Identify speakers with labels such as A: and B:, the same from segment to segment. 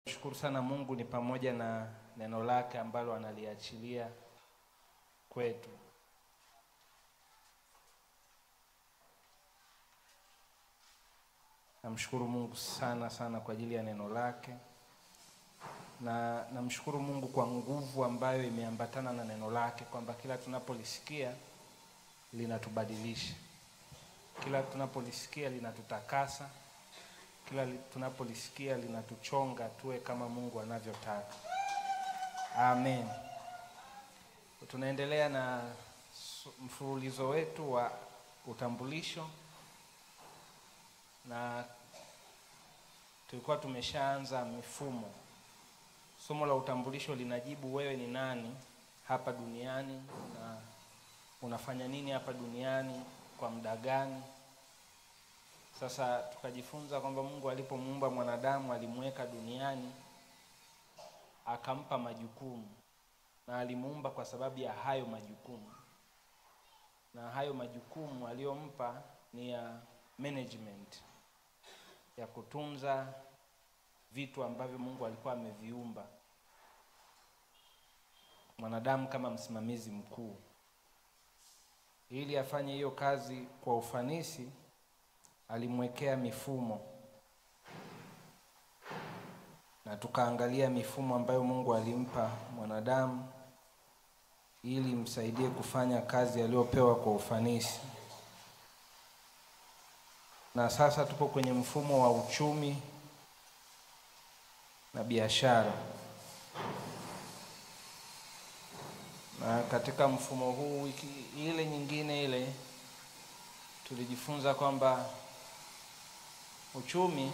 A: Shukuru sana Mungu ni pamoja na neno lake ambalo analiachilia kwetu. Namshukuru Mungu sana kwa ajili ya neno lake. Na namshukuru Mungu kwa nguvu ambayo imeambatana na neno lake, kwamba kila tunapolisikia linatubadilisha. Kila tunapolisikia linatutakasa. Kila tunapolisikia linatuchonga tuwe kama Mungu anavyotaka. Amen. Tunaendelea na mfululizo wetu wa utambulisho, na tulikuwa tumeshaanza mifumo. Somo la utambulisho linajibu wewe ni nani hapa duniani na unafanya nini hapa duniani kwa muda gani. Sasa tukajifunza kwamba Mungu alipomuumba mwanadamu alimweka duniani, akampa majukumu, na alimuumba kwa sababu ya hayo majukumu. Na hayo majukumu aliyompa ni ya management, ya kutunza vitu ambavyo Mungu alikuwa ameviumba. Mwanadamu kama msimamizi mkuu. Ili afanye hiyo kazi kwa ufanisi, alimwekea mifumo. Na tukaangalia mifumo ambayo Mungu alimpa mwanadamu ili msaidie kufanya kazi aliyopewa kwa ufanisi. Na sasa tupo kwenye mfumo wa uchumi na biashara. Na katika mfumo huu, wiki ile nyingine ile tulijifunza kwamba uchumi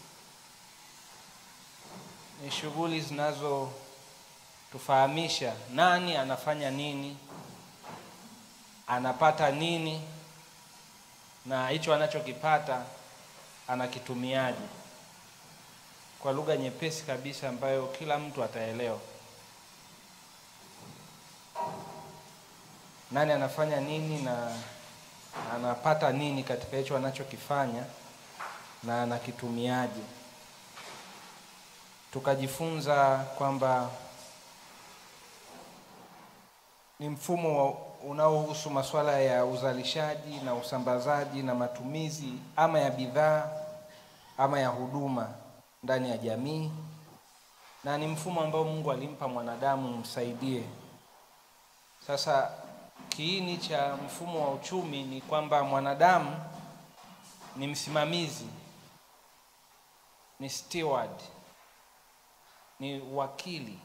A: ni shughuli zinazo tufahamisha nani anafanya nini, anapata nini, na hicho anachokipata anakitumiaje, kwa lugha nyepesi kabisa ambayo kila mtu ataelewa. Nani anafanya nini na anapata nini katika hicho anachokifanya na anakitumiaje. Tukajifunza kwamba ni mfumo unaohusu masuala ya uzalishaji na usambazaji na matumizi ama ya bidhaa ama ya huduma ndani ya jamii, na ni mfumo ambao Mungu alimpa mwanadamu msaidie. Sasa kiini cha mfumo wa uchumi ni kwamba mwanadamu ni msimamizi, ni steward, ni wakili.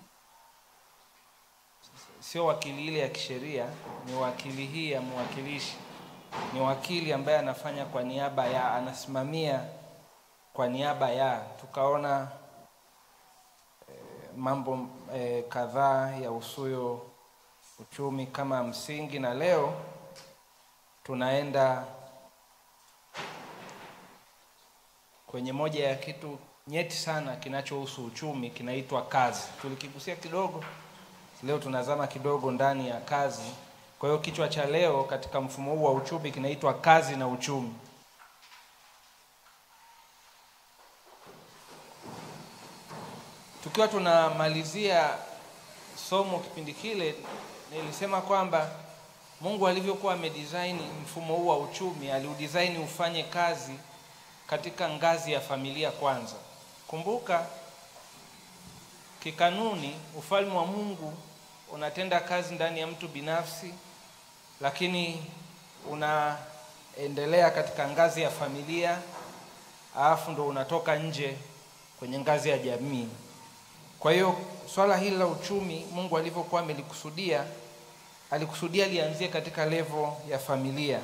A: Sio wakili ile ya kisheria, ni wakili hii ya mwakilishi. Ni wakili ambaye anafanya kwa niaba ya, anasimamia kwa niaba ya. Tukaona mambo kadhaa ya usuyo uchumi kama msingi, na leo tunaenda kwenye moja ya kitu nyeti sana kinachohusu uchumi, kinaitwa kazi. Tulikigusia kidogo, leo tunazama kidogo ndani ya kazi. Kwa hiyo kichwa cha leo katika mfumo huu wa uchumi kinaitwa kazi na uchumi. Tukiwa tunamalizia somo kipindi kile, nilisema kwamba Mungu alivyokuwa amedesign mfumo huu wa uchumi, aliudesign ufanye kazi katika ngazi ya familia kwanza. Kumbuka, kikanuni ufalme wa Mungu unatenda kazi ndani ya mtu binafsi, lakini unaendelea katika ngazi ya familia, alafu ndo unatoka nje kwenye ngazi ya jamii. Kwa hiyo swala hili la uchumi Mungu alivyokuwa amelikusudia, alikusudia lianzie katika level ya familia.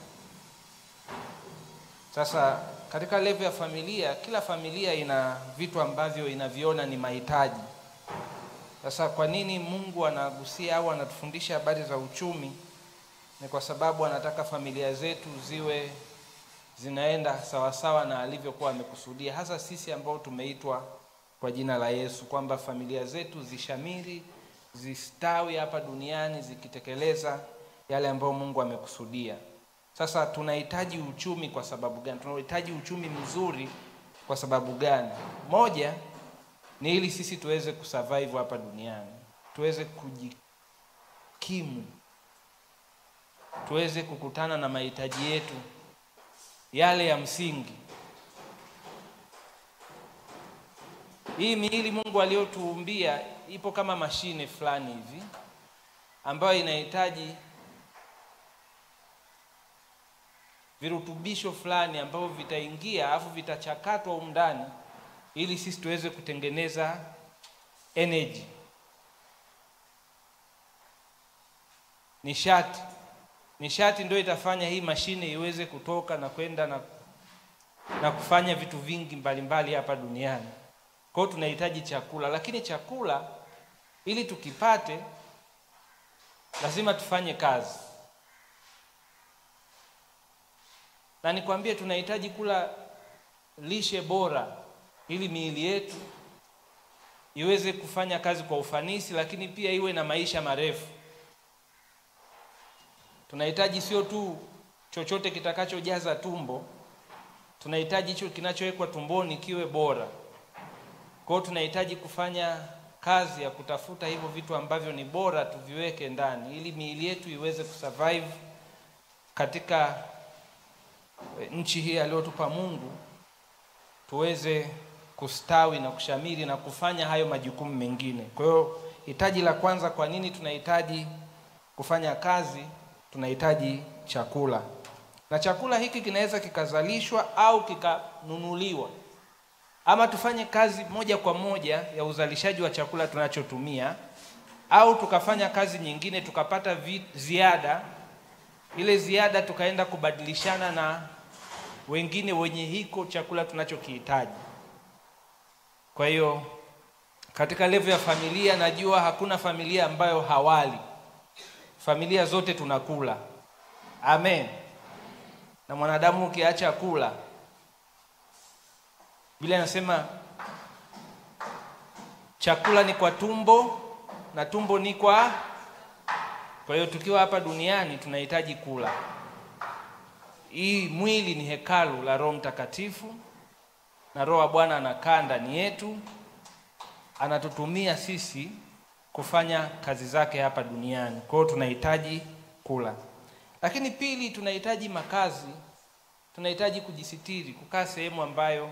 A: Sasa katika level ya familia, kila familia ina vitu ambavyo inaviona ni mahitaji. Sasa kwa nini Mungu anagusia au anatufundisha habari za uchumi? Ni kwa sababu anataka familia zetu ziwe zinaenda sawasawa na alivyokuwa amekusudia, hasa sisi ambao tumeitwa kwa jina la Yesu, kwamba familia zetu zishamiri, zistawi hapa duniani zikitekeleza yale ambayo Mungu amekusudia. Sasa tunahitaji uchumi kwa sababu gani? Tunahitaji uchumi mzuri kwa sababu gani? Moja ni ili sisi tuweze kusurvive hapa duniani, tuweze kujikimu, tuweze kukutana na mahitaji yetu yale ya msingi. Hii miili Mungu aliyotuumbia ipo kama mashine fulani hivi ambayo inahitaji virutubisho fulani ambavyo vitaingia afu vitachakatwa ndani ili sisi tuweze kutengeneza energy, nishati ndio itafanya hii mashine iweze kutoka na kwenda na kufanya vitu vingi mbalimbali hapa duniani. Kwa hiyo tunahitaji chakula, lakini chakula ili tukipate lazima tufanye kazi. Na nikwambie tunahitaji kula lishe bora ili miili yetu iweze kufanya kazi kwa ufanisi, lakini pia iwe na maisha marefu. Tunahitaji sio tu chochote kitakachojaza tumbo, tunahitaji hicho kinachowekwa tumboni kiwe bora. Kwa hiyo tunahitaji kufanya kazi ya kutafuta hivyo vitu ambavyo ni bora tuviweke ndani ili miili yetu iweze kusurvive katika nchi hii aliyotupa Mungu, tuweze kustawi na kushamiri na kufanya hayo majukumu mengine. Kwa hiyo hitaji la kwanza, kwa nini tunahitaji kufanya kazi? Tunahitaji chakula. Na chakula hiki kinaweza kikazalishwa au kikanunuliwa, ama tufanye kazi moja kwa moja ya uzalishaji wa chakula tunachotumia, au tukafanya kazi nyingine tukapata ziada, ile ziada tukaenda kubadilishana na wengine wenye hiko chakula tunachokihitaji. Kwa hiyo katika level ya familia, najua hakuna familia ambayo hawali. Familia zote tunakula. Amen. Na mwanadamu ukiacha kula, Biblia inasema chakula ni kwa tumbo na tumbo ni kwa hiyo tukiwa hapa duniani tunahitaji kula. Hii mwili ni hekalu la Roho Mtakatifu, na Roho wa Bwana anakaa ndani yetu, anatutumia sisi kufanya kazi zake hapa duniani. Kwa hiyo tunahitaji kula. Lakini pili, tunahitaji makazi. Tunahitaji kujisitiri, kukaa sehemu ambayo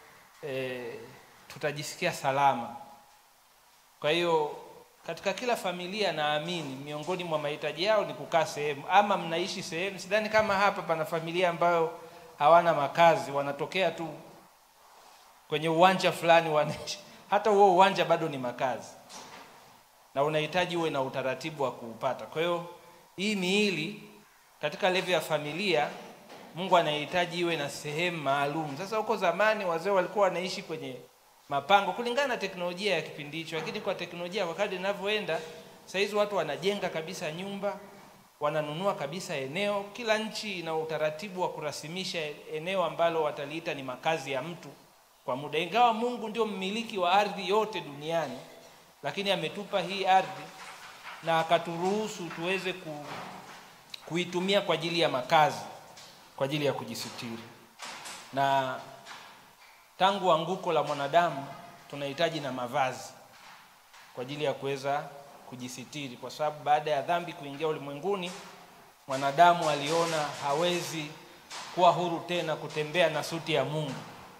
A: tutajisikia salama. Kwa hiyo katika kila familia naamini miongoni mwa mahitaji yao ni kukaa sehemu, ama mnaishi sehemu. Sidhani kama hapa pana familia ambayo hawana makazi, wanatokea tu kwenye uwanja fulani wanaishi. Hata huo uwanja bado ni makazi, na unahitaji uwe na utaratibu wa kuupata. Kwa hiyo hii miili katika level ya familia Mungu anahitaji iwe na sehemu maalum. Sasa huko zamani wazee walikuwa wanaishi kwenye mapango kulingana na teknolojia ya kipindi hicho, lakini kwa teknolojia wakati inavyoenda sasa hizi watu wanajenga kabisa nyumba, wananunua kabisa eneo. Kila nchi ina utaratibu wa kurasimisha eneo ambalo wataliita ni makazi ya mtu kwa muda. Ingawa Mungu ndio mmiliki wa ardhi yote duniani, lakini ametupa hii ardhi na akaturuhusu tuweze kuitumia kwa ajili ya makazi, kwa ajili ya kujisitiri. Na tangu anguko la mwanadamu tunahitaji na mavazi kwa ajili ya kuweza kujisitiri, kwa sababu baada ya dhambi kuingia ulimwenguni, mwanadamu aliona hawezi kuwa huru tena kutembea na suti ya Mungu.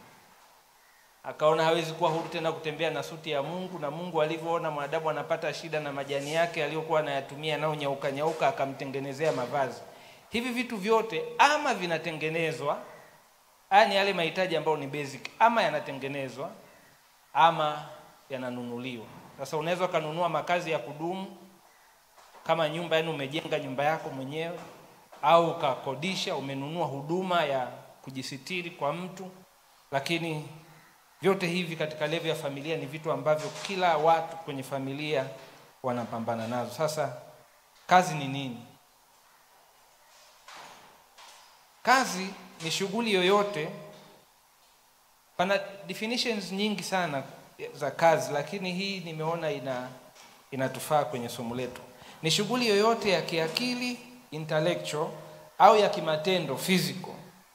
A: Akaona hawezi kuwa huru tena kutembea na suti ya Mungu, na Mungu alivyoona mwanadamu anapata shida na majani yake aliyokuwa anayatumia nao nyauka, akamtengenezea mavazi. Hivi vitu vyote ama vinatengenezwa, yani yale mahitaji ambayo ni basic, ama yanatengenezwa ama yananunuliwa. Sasa unaweza kununua makazi ya kudumu kama nyumba, yani umejenga nyumba yako mwenyewe, au ukakodisha, umenunua huduma ya kujisitiri kwa mtu. Lakini vyote hivi katika level ya familia ni vitu ambavyo kila watu kwenye familia wanapambana nazo. Sasa kazi ni nini? Kazi ni shughuli yoyote. Pana definitions nyingi sana za kazi, lakini hii nimeona inatufaa kwenye somo letu. Ni shughuli yoyote ya kiakili, intellectual, au ya kimatendo, physical,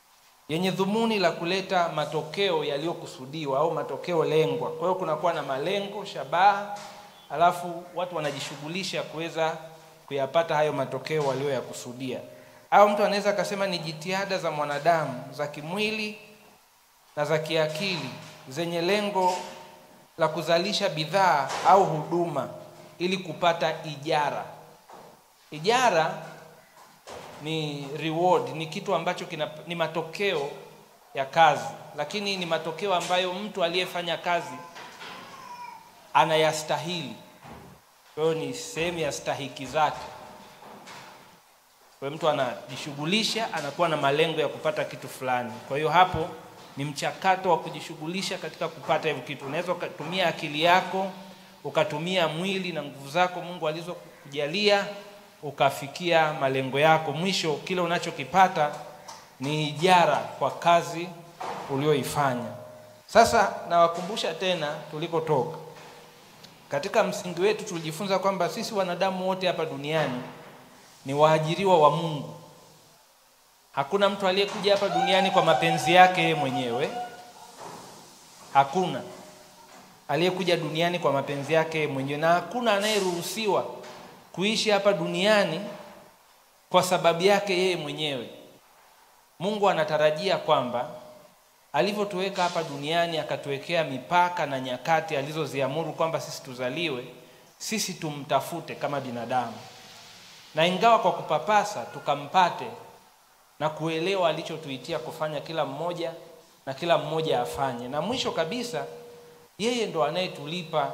A: yenye dhumuni la kuleta matokeo yaliyokusudiwa au matokeo lengwa. Kwa hiyo kunakuwa na malengo, shabaha, alafu watu wanajishughulisha kuweza kuyapata hayo matokeo walioyakusudia. Au mtu anaweza akasema ni jitihada za mwanadamu za kimwili na za kiakili zenye lengo la kuzalisha bidhaa au huduma ili kupata ijara. Ijara ni reward, ni kitu ambacho ni matokeo ya kazi, lakini ni matokeo ambayo mtu aliyefanya kazi anayastahili. Kwa hiyo ni sehemu ya stahiki zake. Kwa hiyo mtu anajishughulisha, anakuwa na malengo ya kupata kitu fulani. Kwa hiyo hapo ni mchakato wa kujishughulisha katika kupata hivyo kitu. Unaweza kutumia akili yako, ukatumia mwili na nguvu zako Mungu alizokujalia, ukafikia malengo yako. Mwisho kile unachokipata ni ijara kwa kazi ulioifanya. Sasa nawakumbusha tena tulikotoka. Katika msingi wetu tulijifunza kwamba sisi wanadamu wote hapa duniani ni waajiriwa wa Mungu. Hakuna mtu aliyekuja hapa duniani kwa mapenzi yake mwenyewe. Hakuna aliyekuja duniani kwa mapenzi yake mwenyewe, na hakuna anayeruhusiwa kuishi hapa duniani kwa sababu yake yeye mwenyewe. Mungu anatarajia kwamba alivyotuweka hapa duniani akatuwekea mipaka na nyakati alizoziamuru kwamba sisi tuzaliwe, sisi tumtafute kama binadamu. Na ingawa kwa kupapasa tukampate na kuelewa alichotuitia kufanya kila mmoja na kila mmoja afanye. Na mwisho kabisa yeye ndo anayetulipa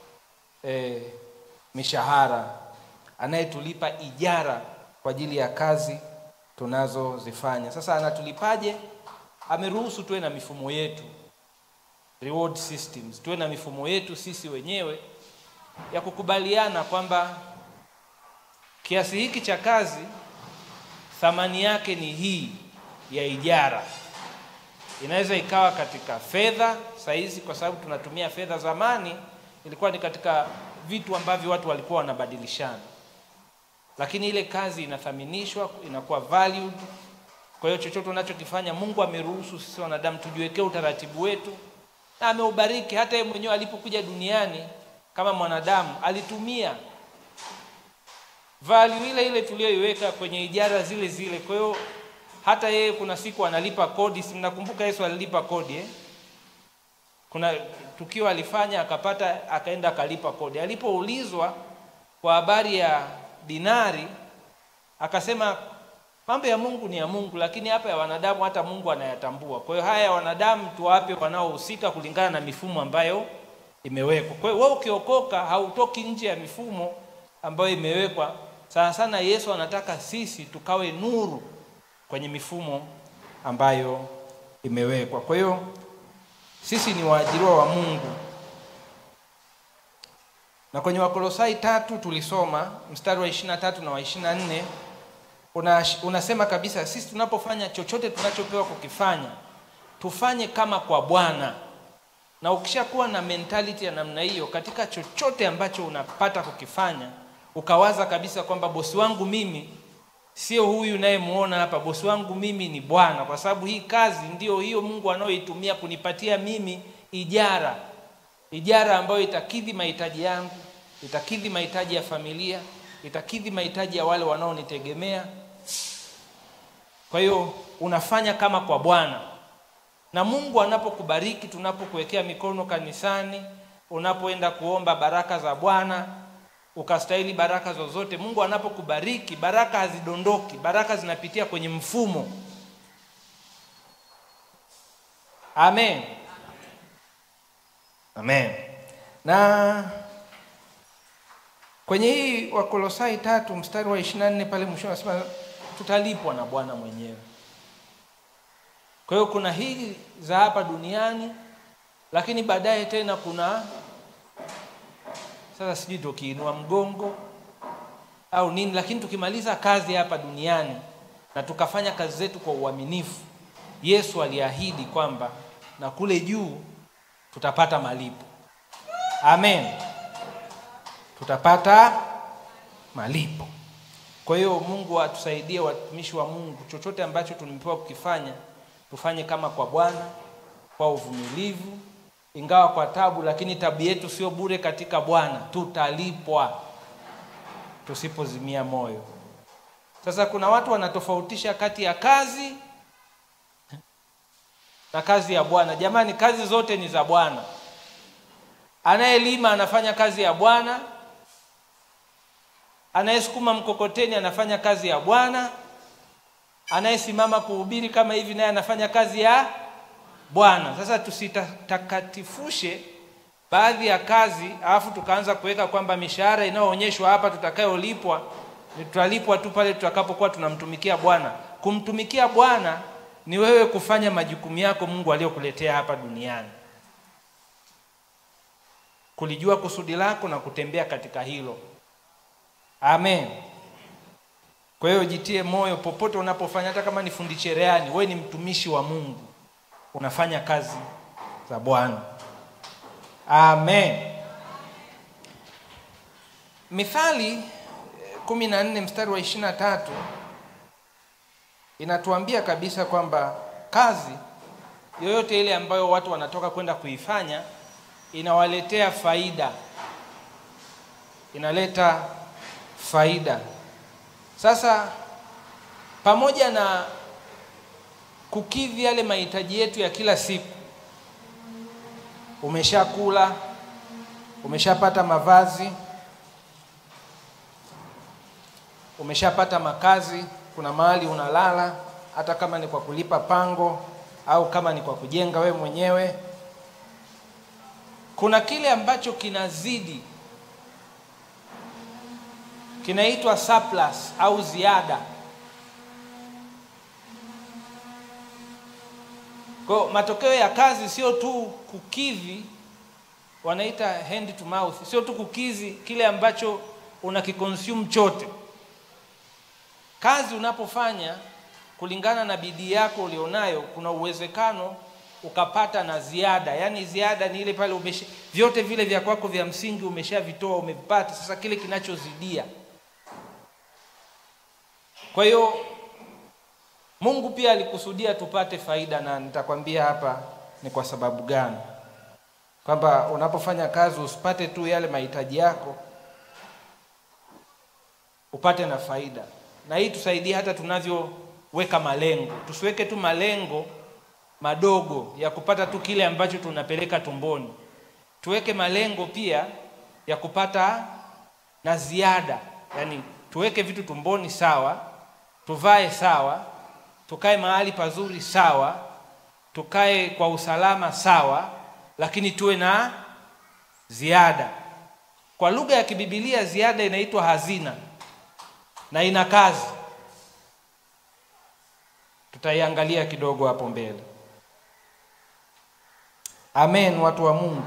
A: mishahara, anayetulipa ijara kwa ajili ya kazi tunazozifanya. Sasa anatulipaje? Ameruhusu tuwe na mifumo yetu, reward systems, tuwe na mifumo yetu sisi wenyewe ya kukubaliana kwamba kiasi hiki cha kazi thamani yake ni hii ya ijara. Inaweza ikawa katika fedha saizi, kwa sababu tunatumia fedha. Zamani ilikuwa ni katika vitu ambavyo watu walikuwa wanabadilishana, lakini ile kazi inathaminishwa, inakuwa valued. Kwa hiyo chochote unachokifanya Mungu ameruhusu sisi wanadamu tujiwekee utaratibu wetu, na ameubariki. Hata yeye mwenyewe alipokuja duniani kama mwanadamu alitumia value ile ile tuliyoiweka kwenye ijara zile zile. Kwa hiyo hata yeye kuna siku analipa kodi. Si mnakumbuka Yesu alilipa kodi Kuna tukio alifanya akapata, akaenda akalipa kodi. Alipoulizwa kwa habari ya dinari, akasema mambo ya Mungu ni ya Mungu, lakini hapa ya wanadamu hata Mungu anayatambua. Kwa hiyo haya ya wanadamu tuwape wanaohusika kulingana na mifumo ambayo imewekwa. Kwa hiyo wewe ukiokoka hautoki nje ya mifumo ambayo imewekwa. Sana sana Yesu anataka sisi tukawe nuru kwenye mifumo ambayo imewekwa. Kwa hiyo sisi ni waajiriwa wa Mungu. Na kwenye Wakolosai 3 tulisoma mstari wa 23 na wa 24 unasema kabisa sisi tunapofanya chochote tunachopewa kukifanya tufanye kama kwa Bwana. Na ukishakuwa na mentality ya namna hiyo katika chochote ambacho unapata kukifanya, ukawaza kabisa kwamba bosi wangu mimi sio huyu nayemuona hapa, bosi wangu mimi ni Bwana, kwa sababu hii kazi ndio hiyo Mungu anayoitumia kunipatia mimi ijara ambayo itakidhi mahitaji yangu, itakidhi mahitaji ya familia, itakidhi mahitaji ya wale wanaonitegemea. Kwa hiyo unafanya kama kwa Bwana. Na Mungu anapokubariki, tunapokuwekea mikono kanisani, unapoenda kuomba baraka za Bwana, ukastahili baraka zozote, Mungu anapokubariki, baraka hazidondoki, baraka zinapitia kwenye mfumo. Amen. Amen. Na kwenye hii Wakolosai 3 mstari wa 24 pale mwisho anasema tutalipwa na Bwana mwenyewe. Kwa hiyo kuna hii za hapa duniani, lakini baadaye tena kuna sasa sijui tukiinua mgongo au nini, lakini tukimaliza kazi hapa duniani na tukafanya kazi zetu kwa uaminifu, Yesu aliahidi kwamba na kule juu tutapata malipo. Amen. Tutapata malipo. Kwa hiyo Mungu atusaidie watumishi wa Mungu, chochote ambacho tumepewa kukifanya tufanye kama kwa Bwana, kwa uvumilivu, ingawa kwa tabu, lakini tabu yetu sio bure katika Bwana, tutalipwa tusipozimia moyo. Sasa kuna watu wanatofautisha kati ya kazi na kazi ya Bwana. Jamani, kazi zote ni za Bwana. Anayelima anafanya kazi ya Bwana, anayesukuma mkokoteni anafanya kazi ya Bwana, anayesimama kuhubiri kama hivi naye anafanya kazi ya Bwana. Sasa tusitakatifushe baadhi ya kazi alafu tukaanza kuweka kwamba mishahara inayoonyeshwa hapa tutakayolipwa ni tutalipwa tu pale tutakapokuwa tunamtumikia Bwana. Kumtumikia Bwana ni wewe kufanya majukumu yako Mungu aliyokuletea hapa duniani, kulijua kusudi lako na kutembea katika hilo. Amen. Kwa hiyo jitie moyo popote unapofanya, hata kama ni fundi cherehani, wewe ni mtumishi wa Mungu, unafanya kazi za Bwana. Amen. Mithali 14 mstari wa 23 inatuambia kabisa kwamba kazi yoyote ile ambayo watu wanatoka kwenda kuifanya inawaletea faida, inaleta faida. Sasa pamoja na kukidhi yale mahitaji yetu ya kila siku, umeshakula, umeshapata mavazi, umeshapata makazi, kuna mahali unalala, hata kama ni kwa kulipa pango au kama ni kwa kujenga we mwenyewe. Kuna kile ambacho kinazidi, kinaitwa surplus au ziada. Kwa matokeo ya kazi sio tu kukidhi, wanaita hand to mouth, sio tu kukidhi kile ambacho unakiconsume chote. Kazi unapofanya kulingana na bidii yako ulionayo, kuna uwezekano ukapata na ziada. Yaani ziada ni ile pale vyote vile vya kwako vya msingi umeshavitoa, umevipata, sasa kile kinachozidia. Kwa hiyo Mungu pia alikusudia tupate faida, na nitakwambia hapa ni kwa sababu gani. Kwamba unapofanya kazi usipate tu yale mahitaji yako, upate na faida. Na hii tusaidie hata tunavyoweka malengo. Tusiweke tu malengo madogo ya kupata tu kile ambacho tunapeleka tumboni. Tuweke malengo pia ya kupata na ziada. Yaani tuweke vitu tumboni sawa, tuvae sawa, tukae mahali pazuri sawa, tukae kwa usalama sawa, lakini tuwe na ziada. Kwa lugha ya kibibilia ziada inaitwa hazina na ina kazi. Tutaiangalia kidogo hapo mbele. Amen, watu wa Mungu.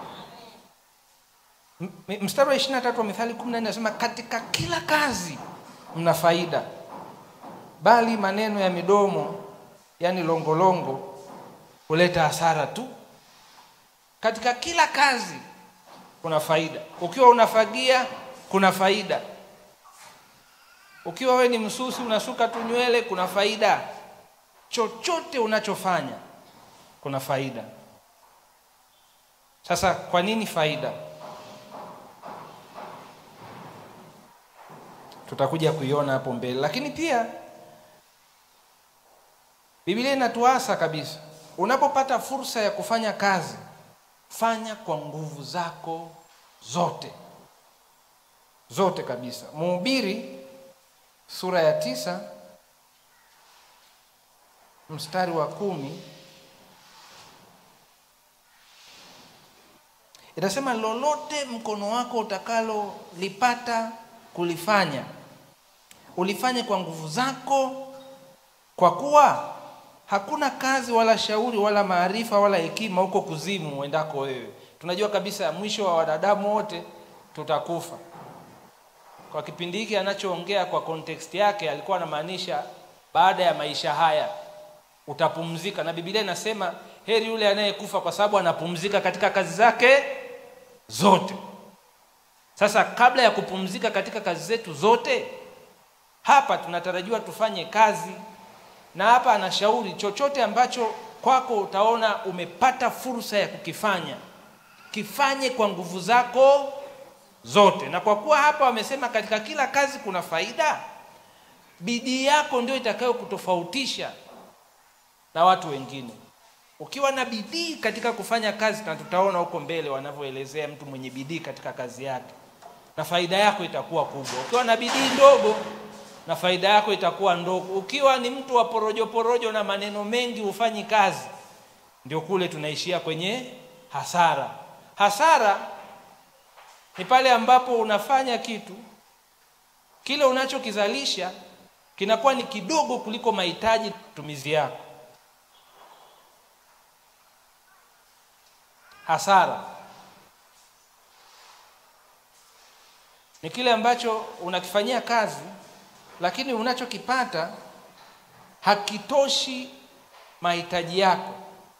A: Mstari wa 23 wa Mithali 14 inasema katika kila kazi mna faida, bali maneno ya midomo, yani longolongo, huleta hasara tu. Katika kila kazi kuna faida. Ukiwa unafagia kuna faida. Ukiwa wewe ni msusi unasuka tu nywele kuna faida. Chochote unachofanya kuna faida. Sasa kwa nini faida? Tutakuja kuiona hapo mbele. Lakini pia Biblia inatuasa kabisa, unapopata fursa ya kufanya kazi, fanya kwa nguvu zako zote. Zote kabisa. Mhubiri sura ya 9 mstari wa 10 inasema, lolote mkono wako utakalo lipata kulifanya, ulifanye kwa nguvu zako, kwa kuwa hakuna kazi wala shauri wala maarifa wala hekima huko kuzimu uendako wewe. Tunajua kabisa mwisho wa wanadamu wote tutakufa. Kwa kipindi hiki anachoongea kwa context yake alikuwa anamaanisha baada ya maisha haya utapumzika, na Biblia inasema heri yule anayekufa kwa sababu anapumzika katika kazi zake zote. Sasa kabla ya kupumzika katika kazi zetu zote, hapa tunatarajiwa tufanye kazi Na hapa anashauri chochote ambacho kwako utaona umepata fursa ya kukifanya, kifanye kwa nguvu zako zote. Na kwa kuwa hapa wamesema katika kila kazi kuna faida, bidii yako ndio itakayo kutofautisha na watu wengine. Ukiwa na bidii katika kufanya kazi, na tutaona huko mbele wanavyoelezea mtu mwenye bidii katika kazi yake, na faida yako itakuwa kubwa. Ukiwa na bidii ndogo, na faida yako itakuwa ndogo. Ukiwa ni mtu wa porojo na maneno mengi ufanyi kazi, ndio kule tunaishia kwenye hasara. Hasara ni pale ambapo unafanya kitu, kile unachokizalisha kinakuwa ni kidogo kuliko mahitaji matumizi yako. Hasara ni kile ambacho unakifanyia kazi, lakini unachokipata hakitoshi mahitaji yako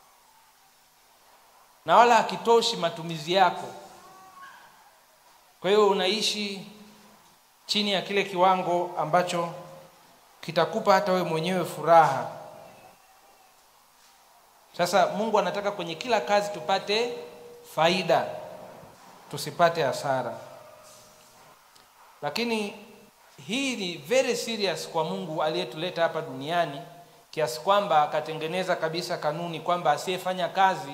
A: na wala hakitoshi matumizi yako. Kwa hiyo unaishi chini ya kile kiwango ambacho kitakupa hata wewe mwenyewe furaha. Sasa Mungu anataka kwenye kila kazi tupate faida, tusipate hasara. Lakini hii ni very serious kwa Mungu aliyetuleta hapa duniani, kiasi kwamba akatengeneza kabisa kanuni kwamba asiyefanya kazi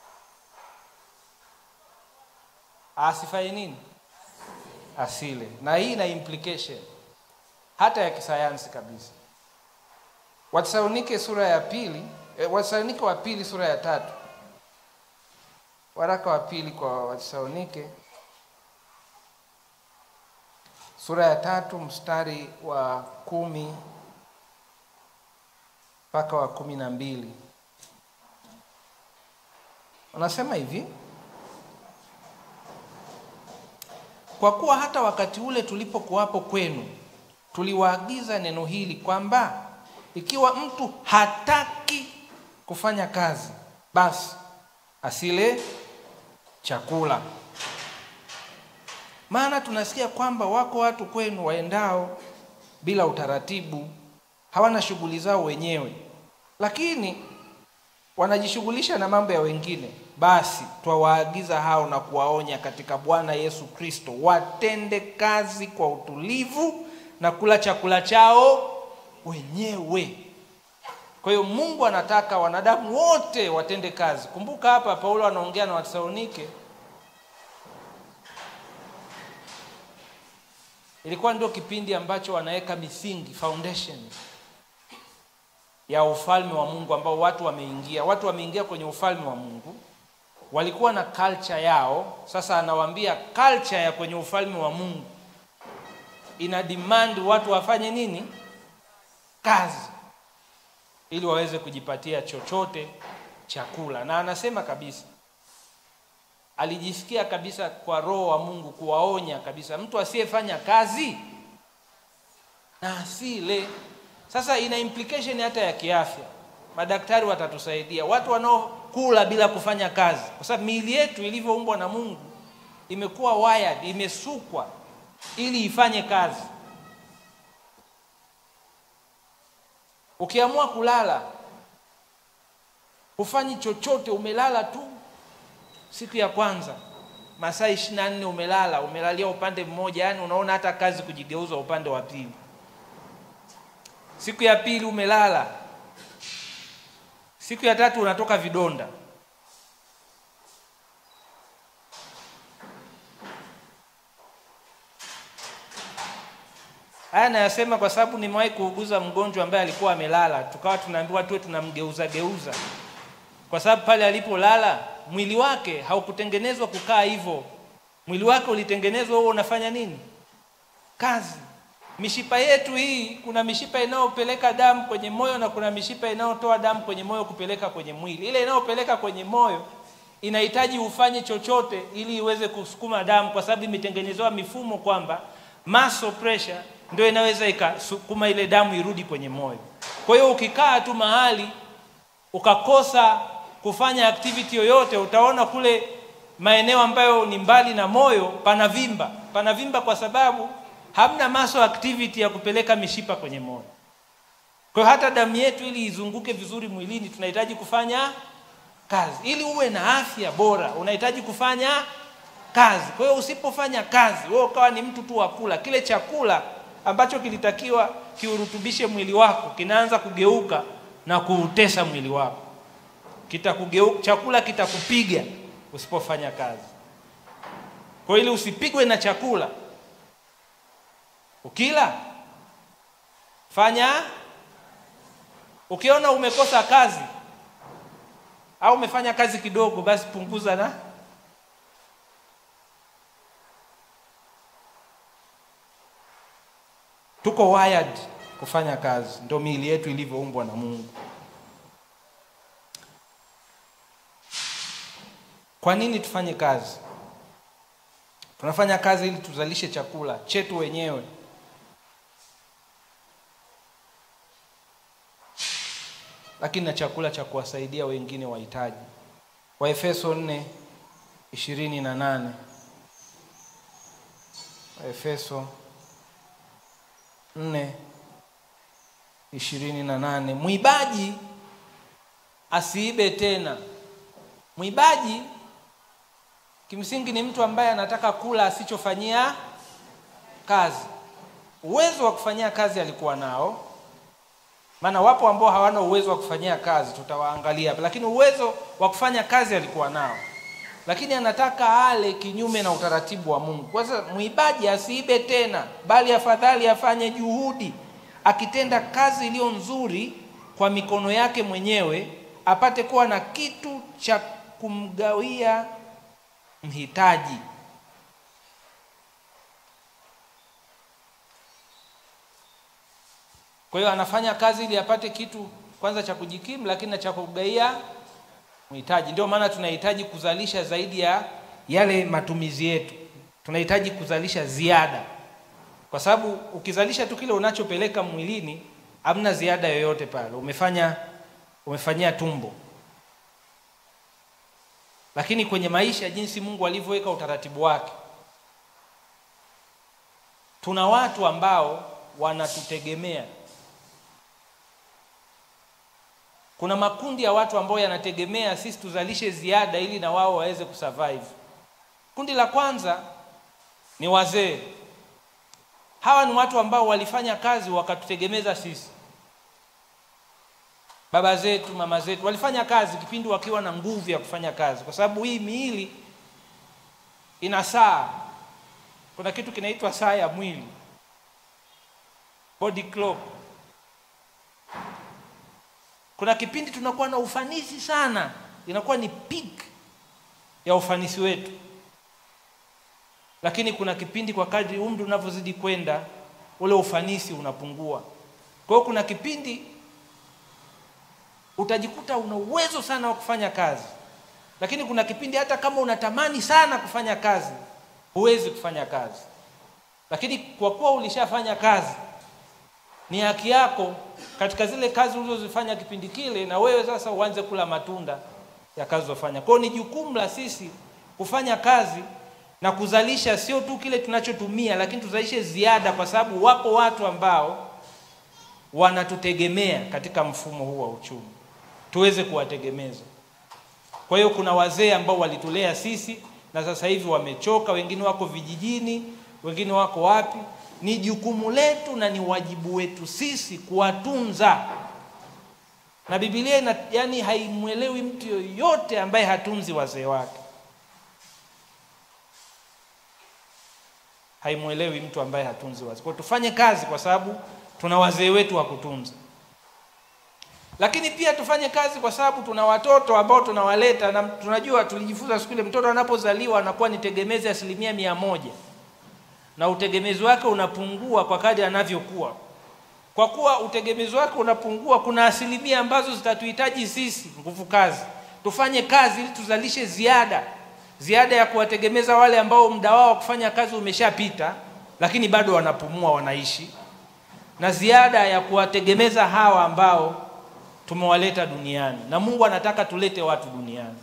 A: asifanye nini? Asile. Na hii ina implication hata ya kisayansi kabisa. Wathesalonike sura ya pili, Wathesalonike wa pili sura ya 3. Waraka wa pili kwa Wathesalonike sura ya 3 mstari wa 10 mpaka wa 12. Anasema hivi: kwa kuwa hata wakati ule tulipokuwapo kwenu tuliwaagiza neno hili, kwamba ikiwa mtu hataki kufanya kazi, basi asile chakula. Maana tunasikia kwamba wako watu kwenu waendao bila utaratibu, hawana shughuli zao wenyewe, lakini wanajishughulisha na mambo ya wengine. Basi twawaagiza hao na kuwaonya katika Bwana Yesu Kristo, watende kazi kwa utulivu na kula chakula chao wenyewe. Kwa hiyo Mungu anataka wanadamu wote watende kazi. Kumbuka hapa Paulo anaongea na Wathesalonike, ilikuwa ndio kipindi ambacho wanaweka misingi, foundation ya ufalme wa Mungu, ambao watu wameingia kwenye ufalme wa Mungu. Walikuwa na culture yao. Sasa anawaambia culture ya kwenye ufalme wa Mungu ina demand watu wafanye nini? Kazi, ili waweze kujipatia chochote chakula. Na anasema kabisa, alijisikia kabisa kwa roho wa Mungu kuwaonya kabisa, mtu asiyefanya kazi na asile. Sasa ina implication hata ya kiafya. Madaktari watatusaidia. Watu wanaokula bila kufanya kazi, kwa sababu miili yetu ilivyoumbwa na Mungu imekuwa wired, imesukwa ili ifanye kazi. Ukiamua kulala, ufanyi chochote, umelala tu, siku ya kwanza masaa 24 umelala, umelalia upande mmoja, yani unaona hata kazi kujigeuza upande wa pili. Siku ya pili umelala, siku ya 3 unatoka vidonda. Haya nayasema kwa sababu nimewahi kuuguza mgonjwa ambaye alikuwa amelala, tukawa tunaambiwa tuwe tunamgeuza, kwa sababu pale alipolala mwili wake haukutengenezwa kukaa hivyo. Mwili wake ulitengenezwa wewe unafanya nini? Kazi. Mishipa yetu hii, kuna mishipa inayopeleka damu kwenye moyo na kuna mishipa inayotoa damu kwenye moyo kupeleka kwenye mwili. Ile inayopeleka kwenye moyo inahitaji ufanye chochote ili iweze kusukuma damu, kwa sababu imetengenezwa mifumo kwamba muscle pressure ndio inaweza ikasukuma ile damu irudi kwenye moyo. Kwa hiyo ukikaa tu mahali ukakosa kufanya activity yoyote, utaona kule maeneo ambayo ni mbali na moyo panavimba kwa sababu hamna muscle activity ya kupeleka mishipa kwenye moyo. Kwa hiyo hata damu yetu ili izunguke vizuri mwilini tunahitaji kufanya kazi. Ili uwe na afya bora unahitaji kufanya kazi. Kwa hiyo usipofanya kazi, wewe ukawa ni mtu tu wa kula, kile chakula ambacho kilitakiwa kiurutubishe mwili wako kinaanza kugeuka na kuutesa mwili wako. Chakula kitakupiga usipofanya kazi. Kwa hiyo ili usipigwe na chakula, ukila fanya. Ukiona umekosa kazi au umefanya kazi kidogo, basi punguza na tuko wired kufanya kazi, ndio miili yetu ilivyoumbwa na Mungu. Kwa nini tufanye kazi? Tunafanya kazi ili tuzalishe chakula chetu wenyewe. Lakini na chakula cha kuwasaidia wengine wahitaji. Waefeso 4:28. Waefeso 4:28. Mwibaji asiibe tena. Mwibaji kimsingi ni mtu ambaye anataka kula asichofanyia kazi. Uwezo wa kufanyia kazi alikuwa nao. Maana wapo ambao hawana uwezo wa kufanyia kazi, tutawaangalia hapa. Lakini uwezo wa kufanya kazi alikuwa nao. Lakini anataka ale kinyume na utaratibu wa Mungu. Kwa sababu mwibaji asiibe tena, bali afadhali afanye juhudi akitenda kazi iliyo nzuri kwa mikono yake mwenyewe, apate kuwa na kitu cha kumgawia mhitaji. Kwa hiyo anafanya kazi ili apate kitu kwanza cha kujikimu, lakini na cha kugaia mhitaji. Ndio maana tunahitaji kuzalisha zaidi ya yale matumizi yetu. Tunahitaji kuzalisha ziada. Kwa sababu ukizalisha tu kile unachopeleka mwilini, hamna ziada yoyote pale. Umefanyia tumbo. Lakini kwenye maisha jinsi Mungu alivyoweka utaratibu wake, tuna watu ambao wanatutegemea. Kuna makundi ya watu ambao yanategemea sisi tuzalishe ziada ili na wao waweze kusurvive. Kundi la kwanza ni wazee. Hawa ni watu ambao walifanya kazi wakatutegemeza sisi. Baba zetu, mama zetu walifanya kazi kipindi wakiwa na nguvu ya kufanya kazi, kwa sababu hii miili ina saa. Kuna kitu kinaitwa saa ya mwili, body clock. Kuna kipindi tunakuwa na ufanisi sana, inakuwa ni peak ya ufanisi wetu. Lakini kuna kipindi kwa kadri umri unavyozidi kwenda, ule ufanisi unapungua. Kwa hiyo kuna kipindi utajikuta una uwezo sana wa kufanya kazi, lakini kuna kipindi hata kama unatamani sana kufanya kazi, huwezi kufanya kazi. Lakini kwa kuwa ulishafanya kazi, ni haki yako katika zile kazi ulizozifanya kipindi kile, na wewe sasa uanze kula matunda ya kazi ulizofanya. Kwa hiyo ni jukumu la sisi kufanya kazi na kuzalisha sio tu kile tunachotumia, lakini tuzalishe ziada, kwa sababu wapo watu ambao wanatutegemea katika mfumo huu wa uchumi. Tuweze kuwategemeza. Kwa hiyo kuna wazee ambao walitulea sisi na sasa hivi wamechoka, wengine wako vijijini, wengine wako wapi. Ni jukumu letu na ni wajibu wetu sisi kuwatunza. Na Biblia yani haimuelewi mtu yoyote ambaye hatunzi wazee wake. Haimuelewi mtu ambaye hatunzi wazee. Kwa tufanye kazi kwa sababu tuna wazee wetu wa kutunza. Lakini pia tufanye kazi kwa sababu tuna watoto ambao tunawaleta, na tunajua tulijifunza siku ile mtoto anapozaliwa anakuwa ni tegemezi 100%. Na utegemezi wake unapungua kwa kadri anavyokuwa. Kwa kuwa utegemezi wake unapungua, kuna asilimia ambazo zitatuhitaji sisi nguvu kazi. Tufanye kazi ili tuzalishe ziada ya kuwategemeza wale ambao muda wao kufanya kazi umeshapita, lakini bado wanapumua, wanaishi. Na ziada ya kuwategemeza hawa ambao tumewaleta duniani. Na Mungu anataka tulete watu duniani.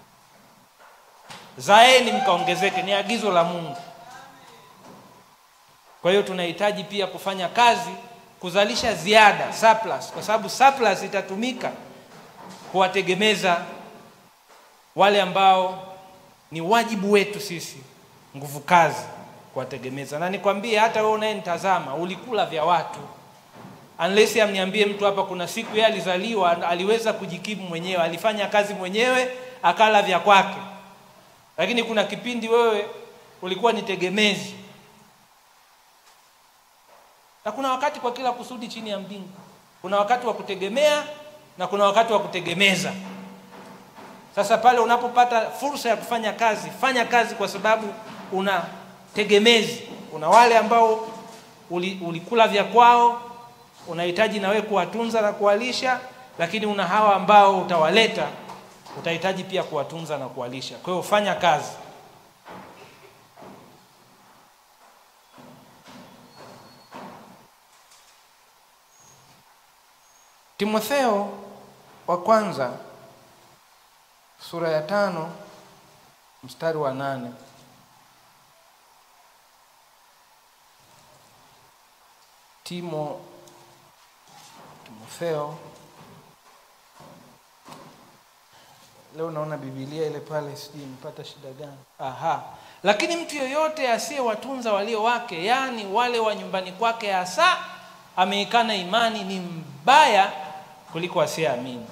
A: Zaeni mkaongezeke, ni agizo la Mungu. Kwa hiyo tunahitaji pia kufanya kazi kuzalisha ziada, surplus, kwa sababu surplus itatumika kuwategemeza wale ambao ni wajibu wetu sisi, nguvu kazi, kuwategemeza. Na nikwambie hata wewe unayenitazama ulikula vya watu. Unless amniambie mtu hapa kuna siku yeye alizaliwa aliweza kujikimu mwenyewe, alifanya kazi mwenyewe, akala vya kwake. Lakini kuna kipindi wewe ulikuwa ni tegemezi. Na kuna wakati kwa kila kusudi chini ya mbingu. Kuna wakati wa kutegemea na kuna wakati wa kutegemeza. Sasa pale unapopata fursa ya kufanya kazi, fanya kazi kwa sababu una tegemezi. Kuna wale ambao ulikula vya kwao, unahitaji na wewe kuwatunza na kuwalisha, lakini una hawa ambao utawaleta, utahitaji pia kuwatunza na kuwalisha. Kwa hiyo fanya kazi. Timotheo wa kwanza sura ya 5 mstari wa 8. Timotheo, leo naona Biblia ile pale sijui mpata shida gani. Lakini mtu yoyote asiyewatunza walio wake, yani wale wa nyumbani kwake, hasa ameikana imani, ni mbaya kuliko asiyeamini.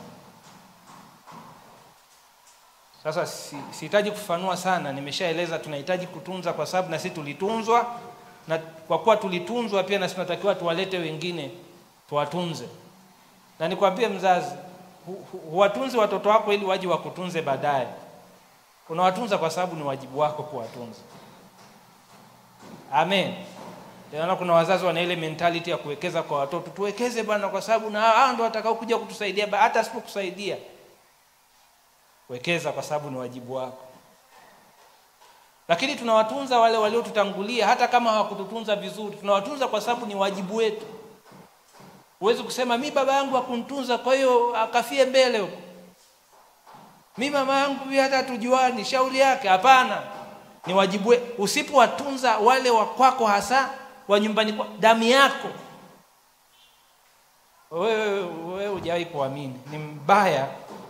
A: Sasa sihitaji kufanua sana, nimeshaeleza tunahitaji kutunza kwa sababu na sisi tulitunzwa, na kwa kuwa tulitunzwa pia na sisi tunatakiwa tuwalete wengine tuwatunze. Na nikwambie mzazi, huwatunze watoto wako ili waje wakutunze baadaye. Unawatunza kwa sababu ni wajibu wako kuwatunza. Amen. Yaani kuna wazazi wana ile mentality ya kuwekeza kwa watoto. Tuwekeze bwana kwa sababu na hao ndio watakao kuja kutusaidia, hata asipokusaidia. Wekeza kwa sababu ni wajibu wako. Lakini tunawatunza wale waliotutangulia hata kama hawakututunza vizuri. Tunawatunza kwa sababu ni wajibu wetu. Huwezi kusema mimi baba yangu hakunitunza kwa hiyo akafie mbele huko. Mimi mama yangu hata tujuani, shauri yake. Hapana. Ni wajibu wetu. Usipowatunza wale wa kwako, hasa wa nyumbani kwa damu yako, wewe hujawahi kuamini, ni mbaya.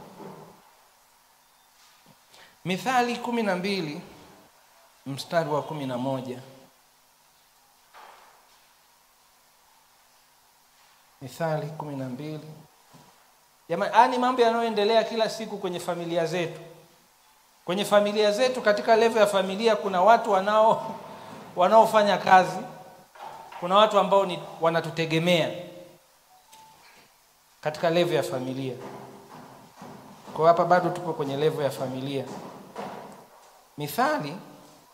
A: Mithali 12 mstari wa 11. Mithali 12. Jamani, mambo yanayoendelea kila siku kwenye familia zetu. Kwenye familia zetu, katika level ya familia, kuna watu wanaofanya kazi, kuna watu ambao wanatutegemea katika level ya familia. Kwa hapa bado tupo kwenye level ya familia. Mithali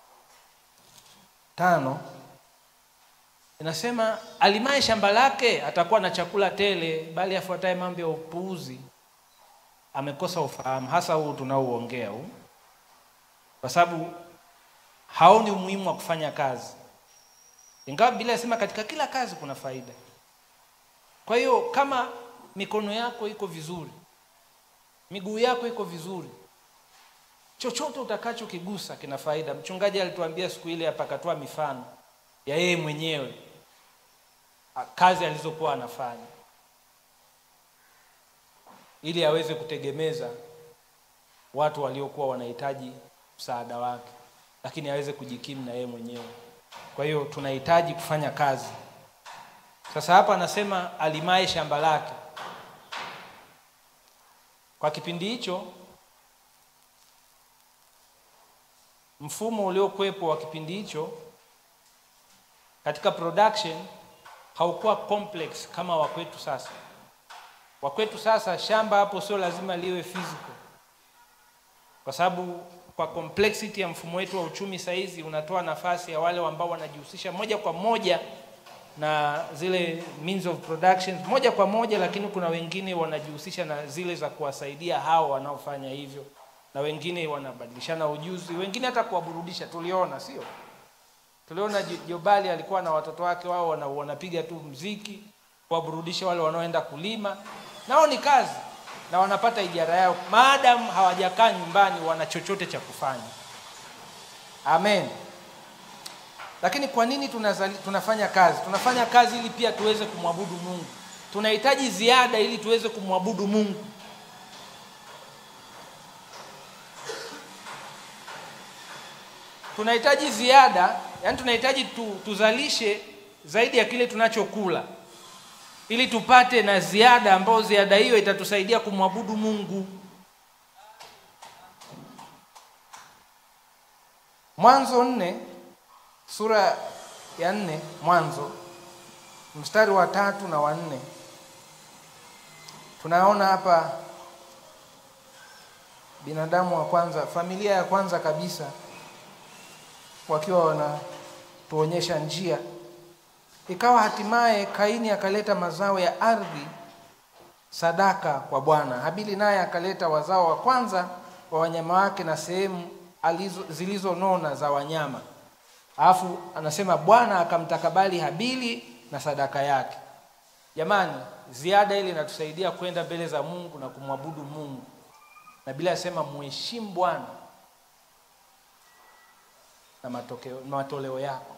A: 5 inasema, alimaye shamba lake atakuwa na chakula tele, bali afuataye mambo ya upuuzi amekosa ufahamu. Hasa huu tunaoongea huu, kwa sababu haoni umuhimu wa kufanya kazi. Ingawa Biblia inasema katika kila kazi kuna faida. Kwa hiyo kama mikono yako iko vizuri, miguu yako iko vizuri, chochote utakachokigusa kina faida. Mchungaji alituambia siku ile hapa, akatoa mifano ya yeye mwenyewe, kazi alizokuwa anafanya ili aweze kutegemeza watu waliokuwa wanahitaji msaada wake, lakini aweze kujikimu na yeye mwenyewe. Kwa hiyo tunahitaji kufanya kazi. Sasa hapa anasema alimaye shamba lake. Kwa kipindi hicho, mfumo uliokuwepo wa kipindi hicho katika production haukuwa complex kama wa kwetu sasa. Wa kwetu sasa shamba hapo sio lazima liwe physical, kwa sababu kwa complexity ya mfumo wetu wa uchumi saizi unatoa nafasi ya wale ambao wanajihusisha moja kwa moja na zile means of production moja kwa moja, lakini kuna wengine wanajihusisha na zile za kuwasaidia hao wanaofanya hivyo, na wengine wanabadilishana ujuzi, wengine hata kuwaburudisha. Tuliona Jobali alikuwa na watoto wake, wao wanapiga tu muziki kuwaburudisha wale wanaoenda kulima, nao ni kazi na wanapata ijara yao, maadamu hawajakaa nyumbani wana chochote cha kufanya. Amen. Lakini kwa nini tunafanya kazi? Tunafanya kazi ili pia tuweze kumwabudu Mungu. Tunahitaji ziada ili tuweze kumwabudu Mungu. Tunahitaji ziada, yani tunahitaji tuzalishe zaidi ya kile tunachokula, ili tupate na ziada, ambayo ziada hiyo itatusaidia kumwabudu Mungu. Mwanzo 4, sura ya 4, Mwanzo mstari wa 3 na wa 4. Tunaona hapa binadamu wa kwanza, familia ya kwanza kabisa, wakiwa wanatuonyesha njia. Ikawa hatimaye Kaini akaleta mazao ya ardhi sadaka kwa Bwana. Habili naye akaleta wazao wa kwanza wa wanyama wake na sehemu zilizonona za wanyama. Alafu anasema Bwana akamtakabali Habili na sadaka yake. Jamani, ziada ile inatusaidia kwenda mbele za Mungu na kumwabudu Mungu. Na Biblia inasema muheshimu Bwana na matoleo yako.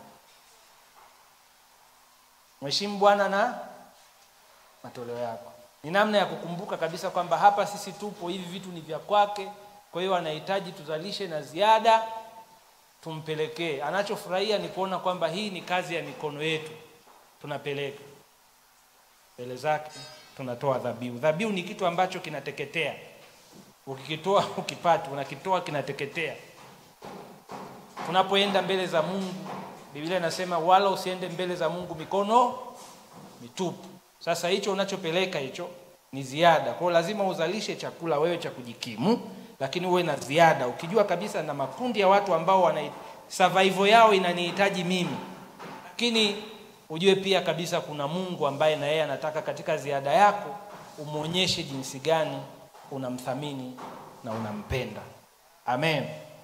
A: Mheshimu Bwana na matoleo yako. Ni namna ya kukumbuka kabisa kwamba hapa sisi tupo, hivi vitu ni vya kwake. Kwa hiyo anahitaji tuzalishe na ziada tumpelekee. Anachofurahia ni kuona kwamba hii ni kazi ya mikono yetu. Tunapeleka mbele zake, tunatoa dhabihu. Dhabihu ni kitu ambacho kinateketea. Ukikitoa ukipata, unakitoa kinateketea. Tunapoenda mbele za Mungu, Biblia inasema wala usiende mbele za Mungu mikono mitupu. Sasa hicho unachopeleka hicho ni ziada. Kwa hiyo lazima uzalishe chakula wewe cha kujikimu, lakini uwe na ziada. Ukijua kabisa na makundi ya watu ambao survival yao inanihitaji mimi, lakini ujue pia kabisa kuna Mungu ambaye na yeye anataka katika ziada yako umuonyeshe jinsi gani unamthamini na unampenda. Amen.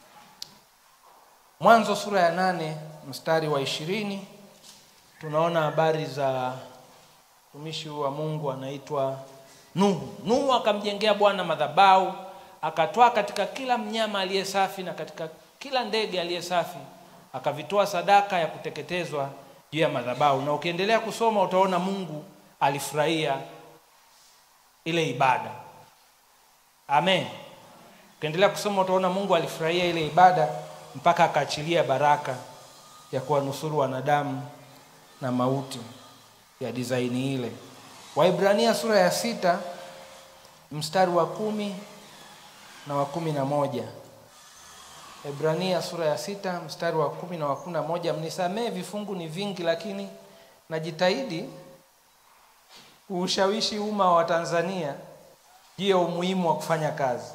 A: Mwanzo sura ya 8 mstari wa 20 tunaona habari za mtumishi wa Mungu anaitwa Nuhu. Nuhu akamjengea Bwana madhabahu, akatoa katika kila mnyama aliye safi na katika kila ndege aliye safi, akavitoa sadaka ya kuteketezwa juu ya madhabahu. Na ukiendelea kusoma utaona Mungu alifurahia ile ibada. Amen. Ukiendelea kusoma utaona Mungu alifurahia ile ibada mpaka akaachilia baraka ya kuwanusuru wanadamu na mauti ya design ile. Waebrania sura ya 6 mstari wa 10 na wa 11. Waebrania sura ya 6 mstari wa 10 na wa 11. Mnisamee vifungu ni vingi, lakini najitahidi ushawishi umma wa Tanzania juu ya umuhimu wa kufanya kazi.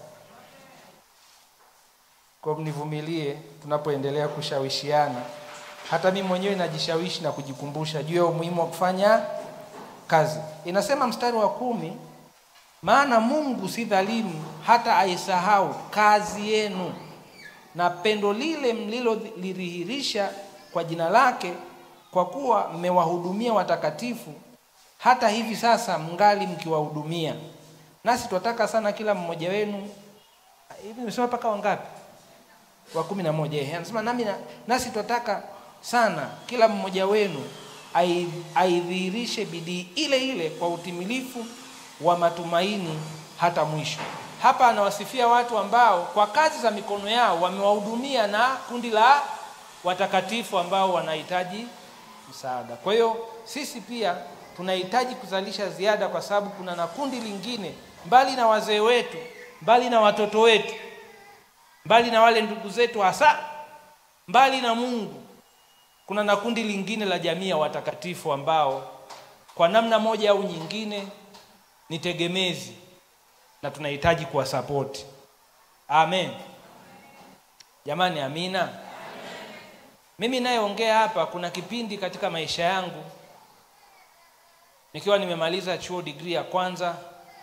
A: Kwa mnivumilie tunapoendelea kushawishiana. Hata mimi mwenyewe najishawishi na kujikumbusha juu ya umuhimu wa kufanya kazi. Inasema mstari wa 10, maana Mungu si dhalimu hata aisahau kazi yenu na pendo lile mlilodhihirisha kwa jina lake, kwa kuwa mmewahudumia watakatifu hata hivi sasa mngali mkiwahudumia. Nasi tunataka sana kila mmoja wenu. Hivi nimesema paka wangapi? Wa 11. Anasema nasi tunataka sana kila mmoja wenu aidhihirishe bidii ile ile kwa utimilifu wa matumaini hata mwisho. Hapa anawasifia watu ambao kwa kazi za mikono yao wamewahudumia na kundi la watakatifu ambao wanahitaji msaada. Kwa hiyo sisi pia tunahitaji kuzalisha ziada, kwa sababu kuna na kundi lingine mbali na wazee wetu, mbali na watoto wetu, mbali na wale ndugu zetu, hasa mbali na Mungu, kuna na kundi lingine la jamii ya watakatifu ambao kwa namna moja au nyingine ni tegemezi na tunahitaji kuwasupport. Amen. Jamani, amina. Amen. Mimi nayeongea hapa, kuna kipindi katika maisha yangu nikiwa nimemaliza chuo degree ya kwanza,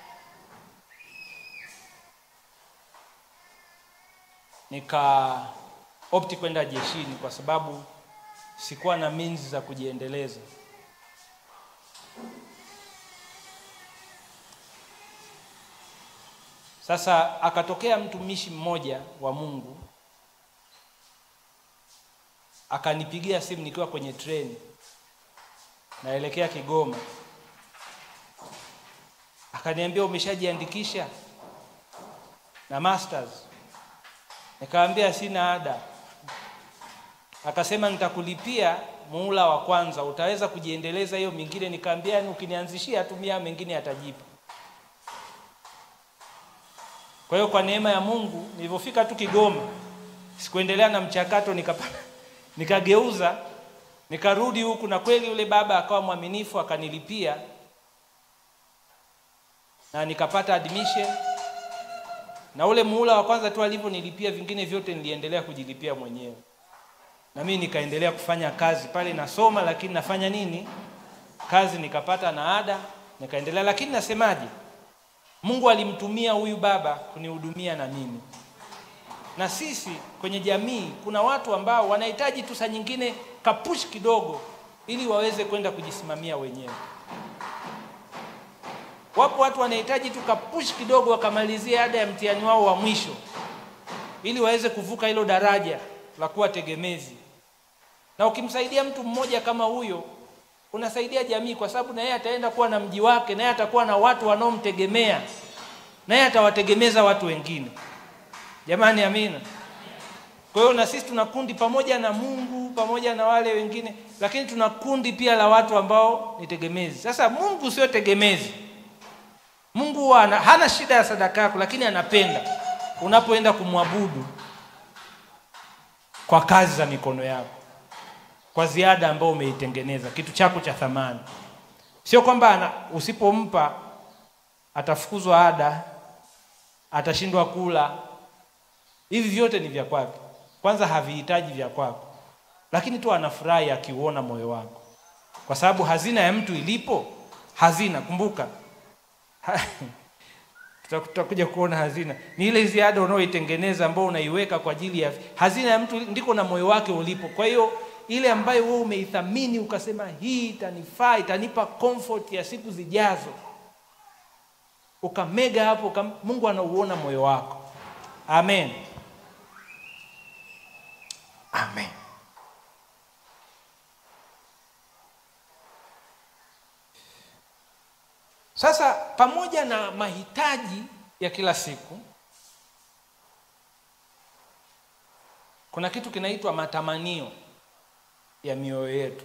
A: opti kwenda jeshini kwa sababu sikuwa na means za kujiendeleza. Sasa akatokea mtumishi mmoja wa Mungu akanipigia simu nikiwa kwenye treni naelekea Kigoma. Akaniambia, umeshajiandikisha na masters? Nikamwambia sina ada. Akasema, nitakulipia muhula wa kwanza, utaweza kujiendeleza hiyo mingine. Nikamwambia, ni ukinianzishia tu mia mengine atajipa. Kwa hiyo kwa neema ya Mungu nilipofika tu Kigoma, sikuendelea na mchakato, nikageuza nikarudi huku, na kweli yule baba akawa mwaminifu, akanilipia na nikapata admission. Na ule muhula wa kwanza tu aliponilipia, vingine vyote niliendelea kujilipia mwenyewe. Na mimi nikaendelea kufanya kazi pale, nasoma lakini nafanya nini? Kazi. Nikapata na ada, nikaendelea. Lakini nasemaje? Mungu alimtumia huyu baba kunihudumia na mimi. Na sisi kwenye jamii kuna watu ambao wanahitaji tu saa nyingine kapush kidogo ili waweze kwenda kujisimamia wenyewe. Wapo watu wanahitaji tu kapush kidogo wakamalizie ada ya mtihani wao wa mwisho ili waweze kuvuka hilo daraja la kuwa tegemezi. Na ukimsaidia mtu mmoja kama huyo, unasaidia jamii, kwa sababu na yeye ataenda kuwa na mji wake, na yeye atakuwa na watu wanaomtegemea, na yeye atawategemeza watu wengine. Jamani, amina. Kwa hiyo na sisi tuna kundi pamoja na Mungu, pamoja na wale wengine, lakini tuna kundi pia la watu ambao ni tegemezi. Sasa Mungu sio tegemezi. Mungu hana shida ya sadaka yako, lakini anapenda unapoenda kumwabudu kwa kazi za mikono yako, kwa ziada ambayo umeitengeneza, kitu chako cha thamani. Sio kwamba usipompa atafukuzwa ada, atashindwa kula. Hivi vyote ni vya kwake. Kwanza havihitaji vya kwako, lakini tu anafurahi akiuona moyo wako, kwa sababu hazina ya mtu ilipo, hazina, kumbuka tutakuja kuona hazina ni ile ziada unaoitengeneza ambao unaiweka kwa ajili ya hazina ya mtu, ndiko na moyo wake ulipo. Kwa hiyo ile ambayo wewe umeithamini ukasema hii itanifaa, itanipa comfort ya siku zijazo, ukamega hapo, Mungu anauona moyo wako. Amen. Amen. Sasa pamoja na mahitaji ya kila siku, kuna kitu kinaitwa matamanio ya mioyo yetu.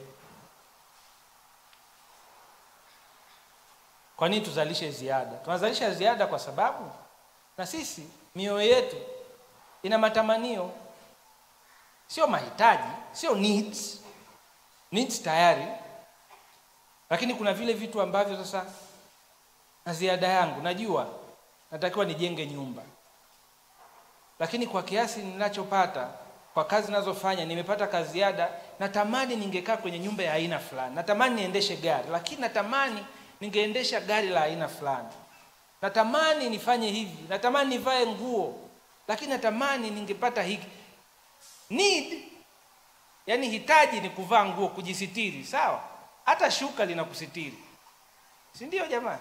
A: Kwa nini tuzalishe ziada? Tunazalisha ziada kwa sababu na sisi mioyo yetu ina matamanio, sio mahitaji, sio needs. Needs tayari, lakini kuna vile vitu ambavyo sasa na ziada yangu, najua natakiwa nijenge nyumba, lakini kwa kiasi ninachopata kwa kazi ninazofanya, nimepata kazi ziada, natamani ningekaa kwenye nyumba ya aina fulani. Natamani niendeshe gari, lakini natamani ningeendesha gari la aina fulani. Natamani nifanye hivi, natamani nivae nguo, lakini natamani ningepata hiki. Need, yani hitaji ni kuvaa nguo, kujisitiri, sawa? Hata shuka linakusitiri, si ndio jamani?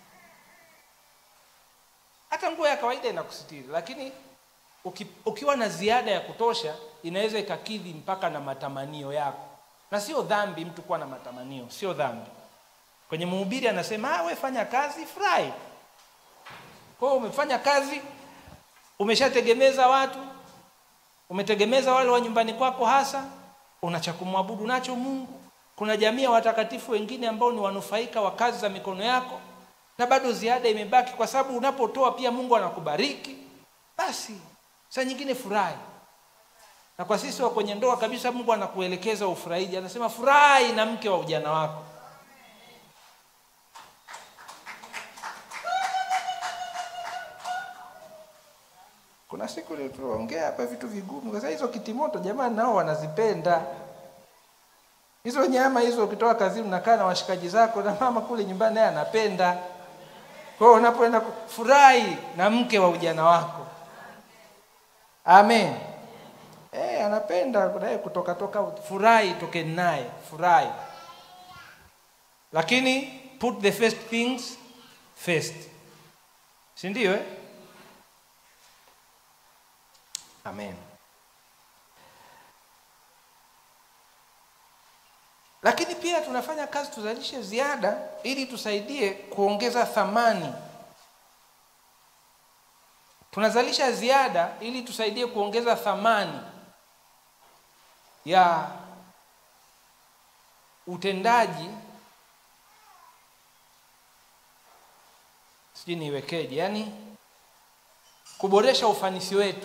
A: Hata nguo ya kawaida inakusitiri, lakini ukiwa na ziada ya kutosha inaweza ikakidhi mpaka na matamanio yako. Na sio dhambi mtu kuwa na matamanio, sio dhambi. Kwenye Mhubiri anasema wewe fanya kazi, furahi. Kwa hiyo umefanya kazi, umeshategemeza watu, umetegemeza wale wa nyumbani kwako, hasa unacha kumwabudu nacho Mungu. Kuna jamii ya watakatifu wengine ambao ni wanufaika wa kazi za mikono yako, na bado ziada imebaki, kwa sababu unapotoa pia Mungu anakubariki. Basi saa nyingine furahi. Na kwa sisi wa kwenye ndoa kabisa, Mungu anakuelekeza ufurahije. Anasema furahi na mke wa ujana wako. Kuna siku ile tuongea hapa vitu vigumu, kwa sababu hizo kitimoto jamani nao wanazipenda. Hizo nyama hizo ukitoa kazini unakaa na washikaji zako, na mama kule nyumbani naye anapenda. Kwa hiyo unapoenda furahi na mke wa ujana wako. Amen. Anapenda naye kutoka furahi, toke naye, furahi. Lakini put the first things first. Si ndio Amen. Lakini pia tunafanya kazi tuzalishe ziada ili tusaidie kuongeza thamani. Tunazalisha ziada ili tusaidie kuongeza thamani ya utendaji, sijui niwekeje, yani kuboresha ufanisi wetu.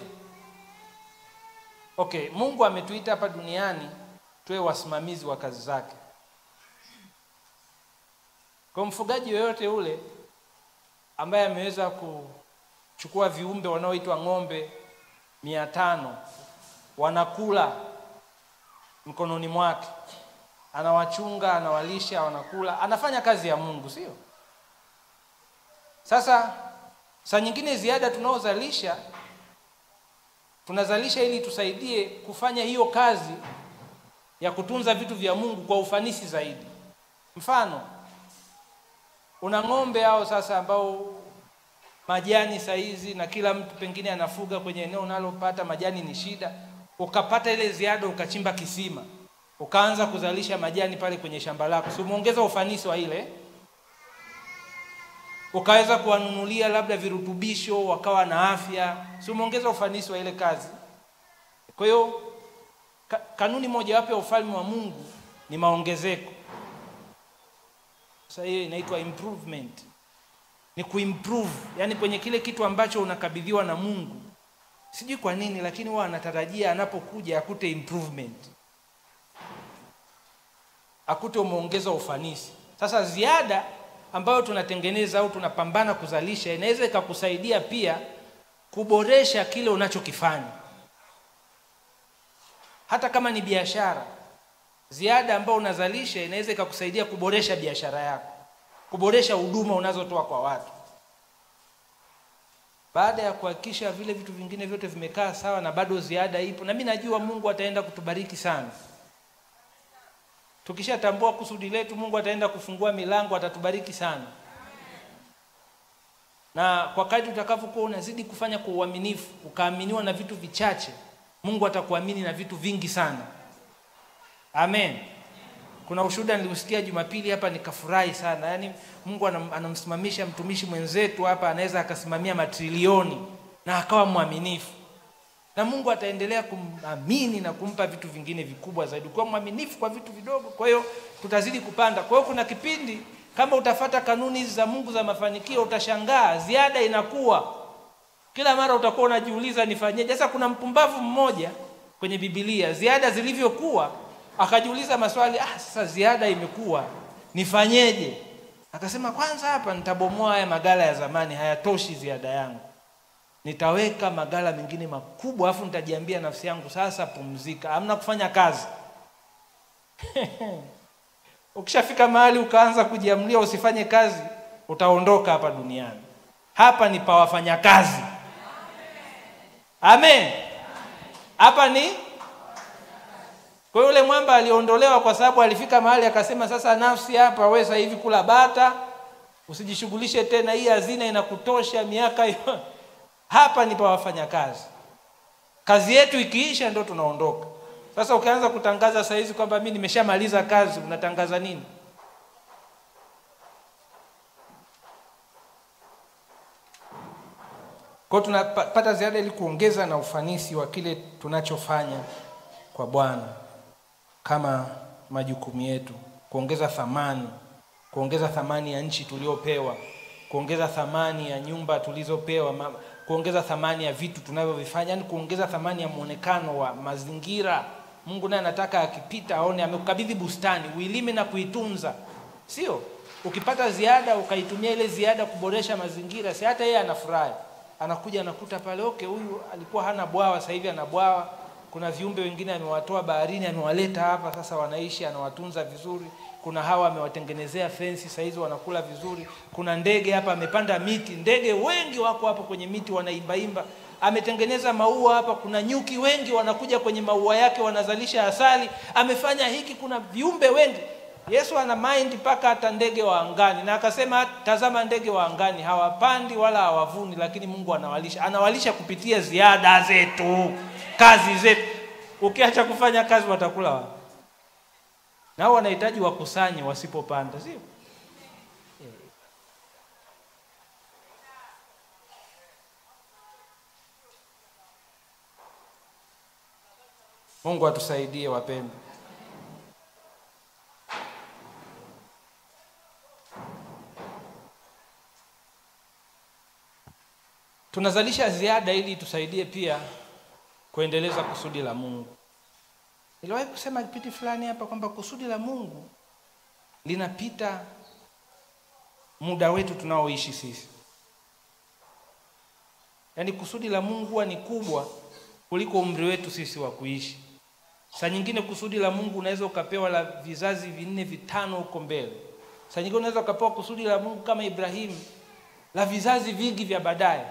A: Okay, Mungu ametuita hapa duniani tuwe wasimamizi wa kazi zake. Kwa mfugaji yoyote ule ambaye ameweza kuchukua viumbe wanaoitwa ng'ombe 500 wanakula mkononi mwake, anawachunga, anawalisha, wanakula, anafanya kazi ya Mungu, sio? Sasa saa nyingine ziada tunaozalisha tunazalisha ili tusaidie kufanya hiyo kazi ya kutunza vitu vya Mungu kwa ufanisi zaidi. Mfano, una ng'ombe hao sasa ambao majani saizi na kila mtu pengine anafuga kwenye eneo unalopata majani ni shida. Ukapata ile ziada ukachimba kisima, ukaanza kuzalisha majani pale kwenye shamba lako. Si umeongeza ufanisi wa ile? Ukaweza kuwanunulia labda virutubisho wakawa na afya. Si umeongeza ufanisi wa ile kazi? Kwa hiyo kanuni moja wapo ya ufalme wa Mungu ni maongezeko. Sasa hiyo inaitwa improvement. Ni kuimprove, yani kwenye kile kitu ambacho unakabidhiwa na Mungu. Sijui kwa nini lakini wao anatarajia anapokuja akute improvement. Akute umeongeza ufanisi. Sasa ziada ambayo tunatengeneza au tunapambana kuzalisha inaweza ikakusaidia pia kuboresha kile unachokifanya. Hata kama ni biashara, ziada ambayo unazalisha inaweza ikakusaidia kuboresha biashara yako, kuboresha huduma unazotoa kwa watu. Baada ya kuhakikisha vile vitu vingine vyote vimekaa sawa na bado ziada ipo, na mimi najua Mungu ataenda kutubariki sana. Tukishatambua kusudi letu, Mungu ataenda kufungua milango, atatubariki sana. Na kwa kadri utakavyokuwa unazidi kufanya kwa uaminifu, ukaaminiwa na vitu vichache, Mungu atakuamini na vitu vingi sana. Amen. Kuna ushuhuda niliusikia Jumapili hapa nikafurahi sana. Yaani Mungu anamsimamisha mtumishi mwenzetu hapa, anaweza akasimamia matrilioni na akawa mwaminifu. Na Mungu ataendelea kumamini na kumpa vitu vingine vikubwa zaidi. Kwa mwaminifu kwa vitu vidogo, kwa hiyo tutazidi kupanda. Kwa hiyo kuna kipindi kama utafata kanuni za Mungu za mafanikio, utashangaa ziada inakuwa. Kila mara utakuwa unajiuliza nifanyeje? Sasa kuna mpumbavu mmoja kwenye Biblia, ziada zilivyokuwa akajiuliza maswali, sasa ziada imekuwa, nifanyeje? Akasema kwanza hapa nitabomoa haya magala ya zamani, hayatoshi ziada yangu. Nitaweka magala mengine makubwa, afu nitajiambia nafsi yangu sasa pumzika, hamna kufanya kazi. Ukishafika mahali ukaanza kujiamlia usifanye kazi, utaondoka hapa duniani. Hapa ni pa wafanya kazi. Amen. Hapa ni kwa yule mwamba aliondolewa kwa sababu alifika mahali akasema sasa nafsi hapa wewe sasa hivi kula bata, usijishughulishe tena, hii hazina inakutosha miaka hiyo. Hapa ni pa wafanya kazi. Kazi yetu ikiisha ndio tunaondoka. Sasa ukianza kutangaza saa hizi kwamba mimi nimeshamaliza kazi, unatangaza nini? Kwa tunapata ziada ili kuongeza na ufanisi wa kile tunachofanya kwa Bwana kama majukumu yetu, kuongeza thamani ya nchi tuliopewa, kuongeza thamani ya nyumba tulizopewa, kuongeza thamani ya vitu tunavyovifanya, yani kuongeza thamani ya muonekano wa mazingira. Mungu naye anataka akipita aone amekukabidhi bustani, uilime na kuitunza. Sio ukipata ziada ukaitumia ile ziada kuboresha mazingira, si hata yeye anafurahi. Anakuja anakuta pale, okay, huyu alikuwa hana bwawa, sasa hivi ana bwawa. Kuna viumbe wengine amewatoa baharini, amewaleta hapa, sasa wanaishi, anawatunza vizuri. Kuna hawa amewatengenezea fence, sasa hizo wanakula vizuri. Kuna ndege hapa amepanda miti, ndege wengi wako hapo kwenye miti wanaimbaimba. Ametengeneza maua hapa, kuna nyuki wengi wanakuja kwenye maua yake wanazalisha asali. Amefanya hiki, kuna viumbe wengi. Yesu ana mind mpaka hata ndege wa angani, na akasema tazama ndege wa angani hawapandi wala hawavuni, lakini Mungu anawalisha kupitia ziada zetu, kazi zetu. Ukiacha kufanya kazi watakula wapi? nao wanahitaji wakusanye wasipopanda, sio? Mungu atusaidie wapendwa. Tunazalisha ziada ili tusaidie pia kuendeleza kusudi la Mungu. Niliwahi kusema kipindi fulani hapa kwamba kusudi la Mungu linapita muda wetu tunaoishi sisi. Yaani kusudi la Mungu ni kubwa kuliko umri wetu sisi wa kuishi. Saa nyingine kusudi la Mungu unaweza ukapewa la vizazi 4 5 huko mbele. Saa nyingine unaweza ukapewa kusudi la Mungu kama Ibrahim la vizazi vingi vya baadaye.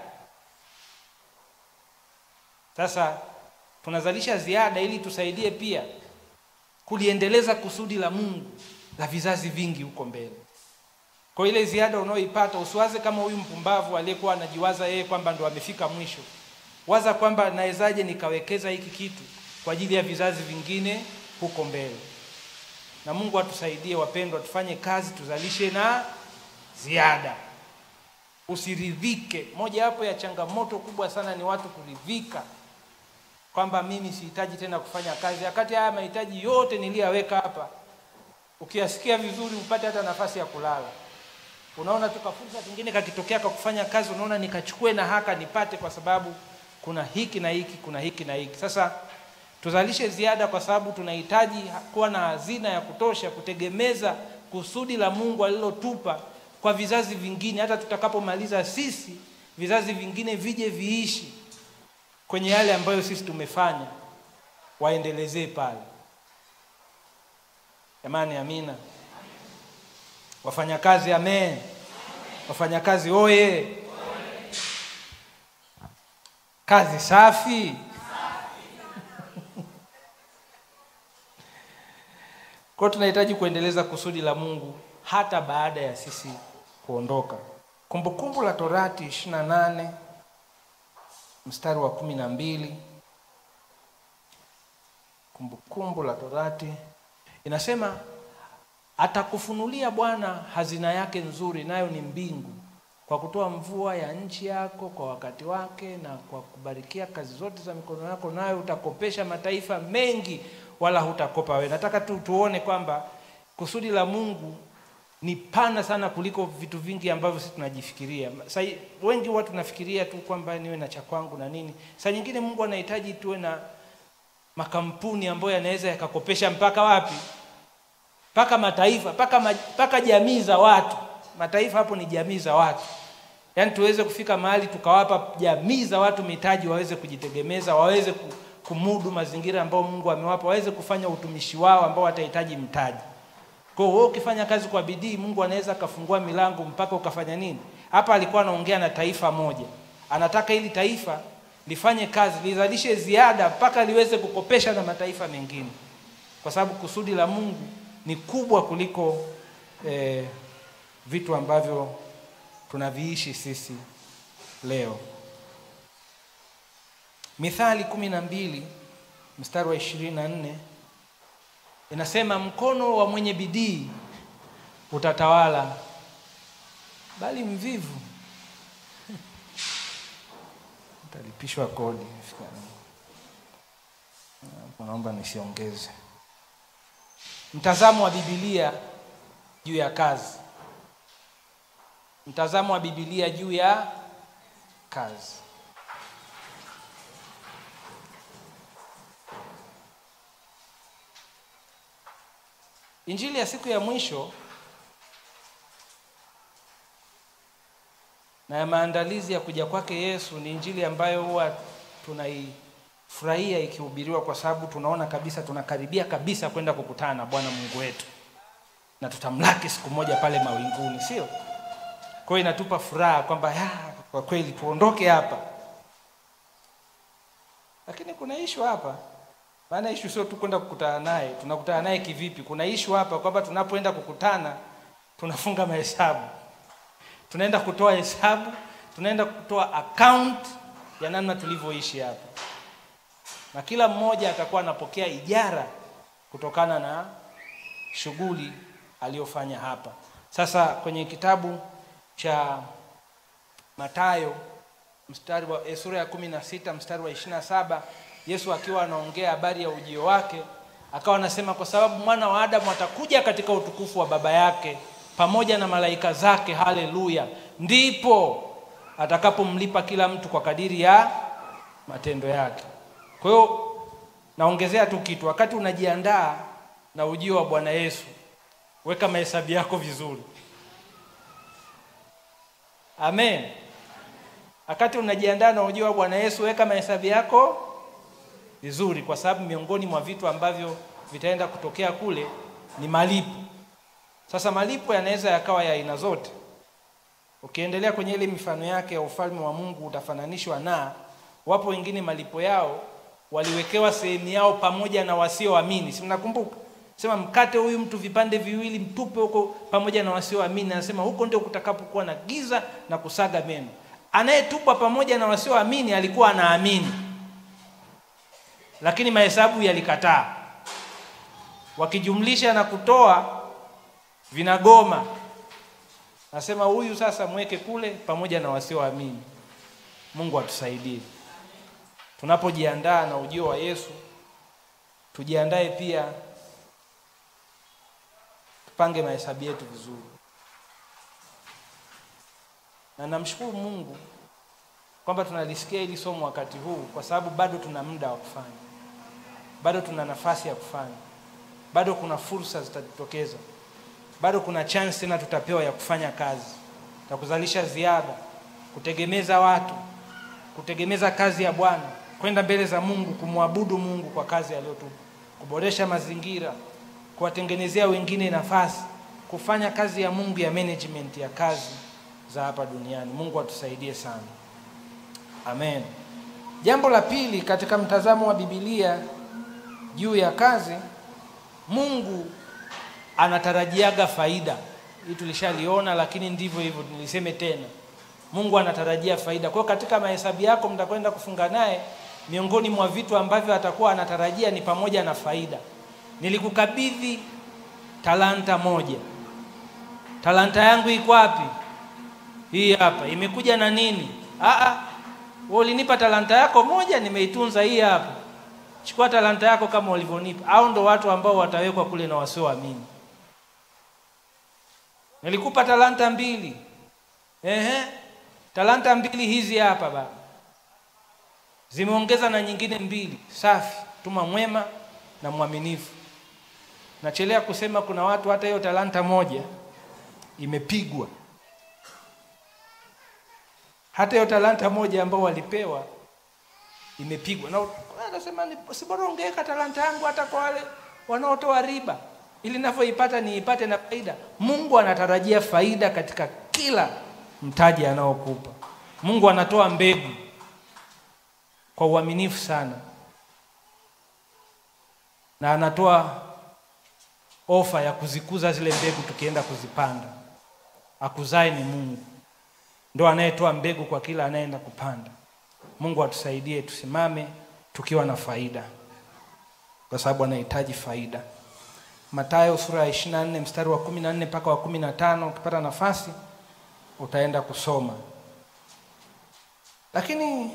A: Sasa tunazalisha ziada ili tusaidie pia kuliendeleza kusudi la Mungu la vizazi vingi huko mbele. Kwa ile ziada unaoipata usiwaze kama huyu mpumbavu aliyekuwa anajiwaza yeye kwamba ndo amefika mwisho. Waza kwamba nawezaje nikawekeza hiki kitu kwa ajili ya vizazi vingine huko mbele. Na Mungu atusaidie wapendwa, tufanye kazi tuzalishe na ziada. Usiridhike. Moja hapo ya changamoto kubwa sana ni watu kuridhika kwamba mimi sihitaji tena kufanya kazi, wakati haya mahitaji yote niliyoweka hapa ukiyasikia vizuri upate hata nafasi ya kulala. Unaona tukafursa kingine kakitokea kwa kufanya kazi, unaona nikachukue na haka nipate kwa sababu kuna hiki na hiki, kuna hiki na hiki. Sasa tuzalishe ziada kwa sababu tunahitaji kuwa na hazina ya kutosha kutegemeza kusudi la Mungu alilotupa kwa vizazi vingine. Hata tutakapomaliza sisi, vizazi vingine vije viishi kwenye yale ambayo sisi tumefanya, waendelezee pale. Jamani, amina. Wafanyakazi amen. Wafanyakazi oye. Kazi safi. Kwa tunahitaji kuendeleza kusudi la Mungu hata baada ya sisi kuondoka. Kumbukumbu la Torati 28 mstari wa 12. Kumbukumbu la Torati inasema, atakufunulia Bwana hazina yake nzuri, nayo ni mbingu, kwa kutoa mvua ya nchi yako kwa wakati wake, na kwa kubarikia kazi zote za mikono yako, nayo utakopesha mataifa mengi wala hutakopa wewe. Nataka tu tuone kwamba kusudi la Mungu ni pana sana kuliko vitu vingi ambavyo sisi tunajifikiria. Sasa wengi watu tunafikiria tu kwamba niwe na cha kwangu na nini. Sasa nyingine Mungu anahitaji tuwe na makampuni ambayo yanaweza yakakopesha mpaka wapi? Mpaka mataifa, mpaka jamii za watu. Mataifa hapo ni jamii za watu. Yaani tuweze kufika mahali tukawapa jamii za watu mitaji waweze kujitegemeza, waweze kumudu mazingira ambayo Mungu amewapa, waweze kufanya utumishi wao ambao watahitaji mtaji. Kwa hiyo ukifanya kazi kwa bidii, Mungu anaweza kufungua milango mpaka ukafanya nini? Hapa alikuwa anaongea na taifa moja. Anataka ili taifa lifanye kazi, lizalishe ziada mpaka liweze kukopesha na mataifa mengine. Kwa sababu kusudi la Mungu ni kubwa kuliko vitu ambavyo tunaviishi sisi leo. Mithali 12 mstari wa 24 inasema, mkono wa mwenye bidii utatawala, bali mvivu utalipishwa kodi. Naomba nisiongeze. Mtazamo wa Biblia juu ya kazi. Mtazamo wa Biblia juu ya kazi. Injili ya siku ya mwisho na ya maandalizi ya kuja kwake Yesu ni injili ambayo huwa tunaifurahia ikihubiriwa, kwa sababu tunaona kabisa tunakaribia kabisa kwenda kukutana na Bwana Mungu wetu, na tutamlaki siku moja pale mawinguni, sio? Kwa hiyo inatupa furaha kwamba kwa kweli tuondoke hapa. Lakini kuna issue hapa. Maana issue sio tu kwenda kukutana naye, tunakutana naye kivipi? Kuna issue hapa kwamba tunapoenda kukutana tunafunga mahesabu. Tunaenda kutoa hesabu, tunaenda kutoa account ya namna tulivyoishi hapa. Na kila mmoja atakuwa anapokea ijara kutokana na shughuli aliyofanya hapa. Sasa kwenye kitabu cha Mathayo sura ya 16 mstari wa 27, Yesu akiwa anaongea habari ya ujio wake akawa anasema, kwa sababu mwana wa Adamu atakuja katika utukufu wa baba yake pamoja na malaika zake, haleluya, ndipo atakapomlipa kila mtu kwa kadiri ya matendo yake. Kwa hiyo naongezea tu kitu, wakati unajiandaa na ujio wa Bwana Yesu, weka mahesabu yako vizuri. Amen. Wakati unajiandaa na ujio wa Bwana Yesu, weka mahesabu yako vizuri, kwa sababu miongoni mwa vitu ambavyo vitaenda kutokea kule ni malipo. Sasa malipo yanaweza yakawa ya aina zote. Ukiendelea kwenye ile mifano yake ya ufalme wa Mungu utafananishwa na wapo wengine malipo yao waliwekewa sehemu yao pamoja na wasioamini. Si mnakumbuka? Sema mkate huyu mtu vipande viwili mtupe huko pamoja na wasioamini. Anasema huko ndio kutakapokuwa na giza na kusaga meno. Anayetupwa pamoja na wasioamini alikuwa anaamini, lakini mahesabu yalikataa. Wakijumlisha na kutoa vinagoma. Nasema huyu sasa mweke kule pamoja na wasioamini. Mungu atusaidie. Tunapojiandaa na ujio wa Yesu, tujiandae pia tupange mahesabu yetu vizuri. Na namshukuru Mungu kwamba tunalisikia hili somo wakati huu, kwa sababu bado tuna muda wa kufanya. Bado tuna nafasi ya kufanya. Bado kuna fursa zitatokeza. Bado kuna chance tena tutapewa ya kufanya kazi, ya kuzalisha ziada, kutegemeza watu, kutegemeza kazi ya Bwana, kwenda mbele za Mungu, kumwabudu Mungu kwa kazi aliyotupa, kuboresha mazingira, kuwatengenezea wengine nafasi, kufanya kazi ya Mungu ya management ya kazi za hapa duniani. Mungu atusaidie sana. Amen. Jambo la pili katika mtazamo wa Biblia juu ya kazi, Mungu anatarajiaga faida. Hii tulishaliona, lakini ndivyo hivyo niliseme tena. Mungu anatarajia faida. Kwa hiyo katika mahesabu yako mtakwenda kufunga naye, miongoni mwa vitu ambavyo atakuwa anatarajia ni pamoja na faida. Nilikukabidhi talanta moja. Talanta yangu iko wapi? Hii hapa. Imekuja na nini? Wewe ulinipa talanta yako moja, nimeitunza hii hapa. Chukua talanta yako kama ulivyonipa. Hao ndo watu ambao watawekwa kule na wasioamini. Nilikupa talanta 2. Talanta 2 hizi hapa baba. Zimeongeza na nyingine 2. Safi, tuma mwema na mwaminifu. Nachelea kusema kuna watu hata hiyo talanta moja imepigwa. Hata hiyo talanta moja ambao walipewa imepigwa. Na anasema si bora ungeweka talanta yangu hata kwa wale wanaotoa riba, ili ninavyoipata niipate na faida. Mungu anatarajia faida katika kila mtaji anaokupa. Mungu anatoa mbegu kwa uaminifu sana, na anatoa ofa ya kuzikuza zile mbegu tukienda kuzipanda. Akuzae ni Mungu, ndio anayetoa mbegu kwa kila anayeenda kupanda. Mungu atusaidie tusimame tukiwa na faida, kwa sababu anahitaji faida. Mathayo sura ya 24 mstari wa 14 mpaka wa 15, ukipata nafasi utaenda kusoma. Lakini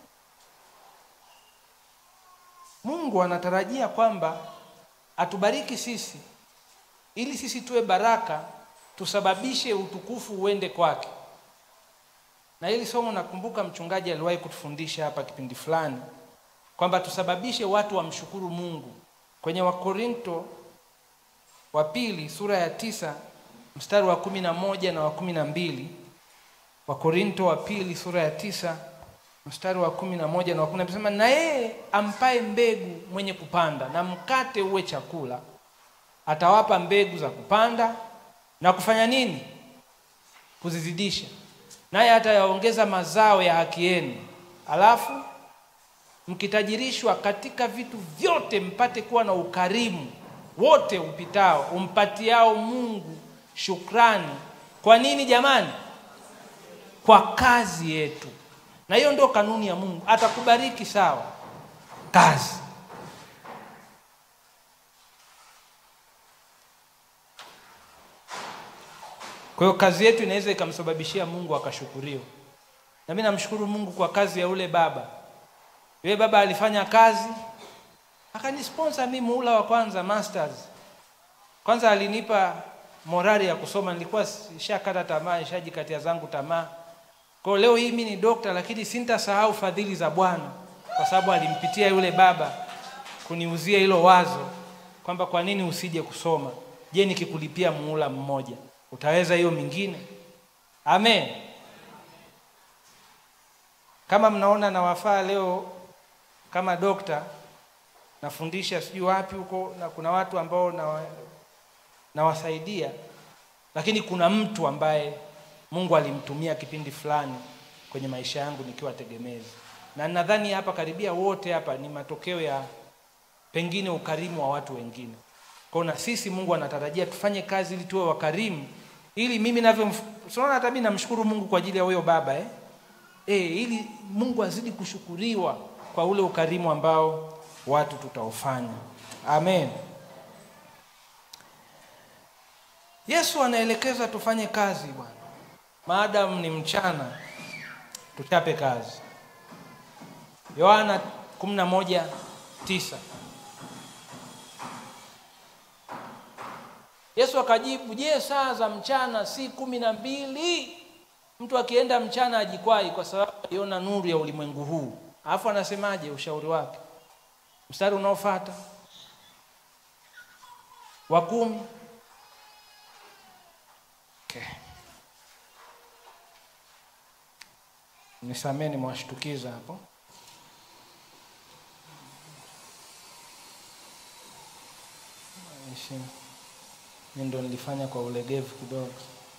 A: Mungu anatarajia kwamba atubariki sisi, ili sisi tuwe baraka, tusababishe utukufu uende kwake. Na hili somo nakumbuka mchungaji aliwahi kutufundisha hapa kipindi fulani kwamba tusababishe watu wamshukuru Mungu. Kwenye Wakorinto wa pili sura ya 9 mstari wa 11 na wa 12. Wakorinto wa pili sura ya 9 mstari wa 11 na wa 12, sema na yeye ampae mbegu mwenye kupanda na mkate uwe chakula, atawapa mbegu za kupanda na kufanya nini? Kuzizidisha. Naye atayaongeza mazao ya haki yenu. Alafu mkitajirishwa katika vitu vyote, mpate kuwa na ukarimu wote upitao, umpatiao Mungu shukrani. Kwa nini jamani? Kwa kazi yetu. Na hiyo ndio kanuni ya Mungu. Atakubariki sawa, kazi. Kwa hiyo kazi yetu inaweza ikamsababishia Mungu akashukuriwa. Na mimi namshukuru Mungu kwa kazi ya ule baba. Yule baba alifanya kazi, akanisponsor mimi muhula wa kwanza masters. Kwanza alinipa morali ya kusoma, nilikuwa nishakata tamaa, nishajikatia zangu tamaa. Kwa leo hii mimi ni dokta, lakini sintasahau fadhili za Bwana kwa sababu alimpitia yule baba kuniuzia hilo wazo kwamba kwa nini usije kusoma? Je, nikikulipia muhula mmoja utaweza hiyo mingine? Amen. Kama mnaona na wafaa leo kama dokta nafundisha sijui wapi huko, na kuna watu ambao nawasaidia, lakini kuna mtu ambaye Mungu alimtumia kipindi fulani kwenye maisha yangu nikiwa tegemezi. Na nadhani hapa karibia wote hapa ni matokeo ya pengine ukarimu wa watu wengine. Kwa na sisi Mungu anatarajia tufanye kazi ili tuwe wakarimu, ili mimi unaona hata mimi namshukuru Mungu kwa ajili ya huyo baba ili Mungu azidi kushukuriwa kwa ule ukarimu ambao watu tutaufanya. Amen. Yesu anaelekeza tufanye kazi bwana. Maadamu ni mchana, tuchape kazi. Yohana 11:9. Yesu akajibu, "Je, saa za mchana si 12? Mtu akienda mchana ajikwai kwa sababu aliona nuru ya ulimwengu huu." Alafu anasemaje ushauri wake? Mstari unaofuata wa 10. Okay. Nisameni mwashtukiza hapo. Mimi ndo nilifanya kwa ulegevu kidogo.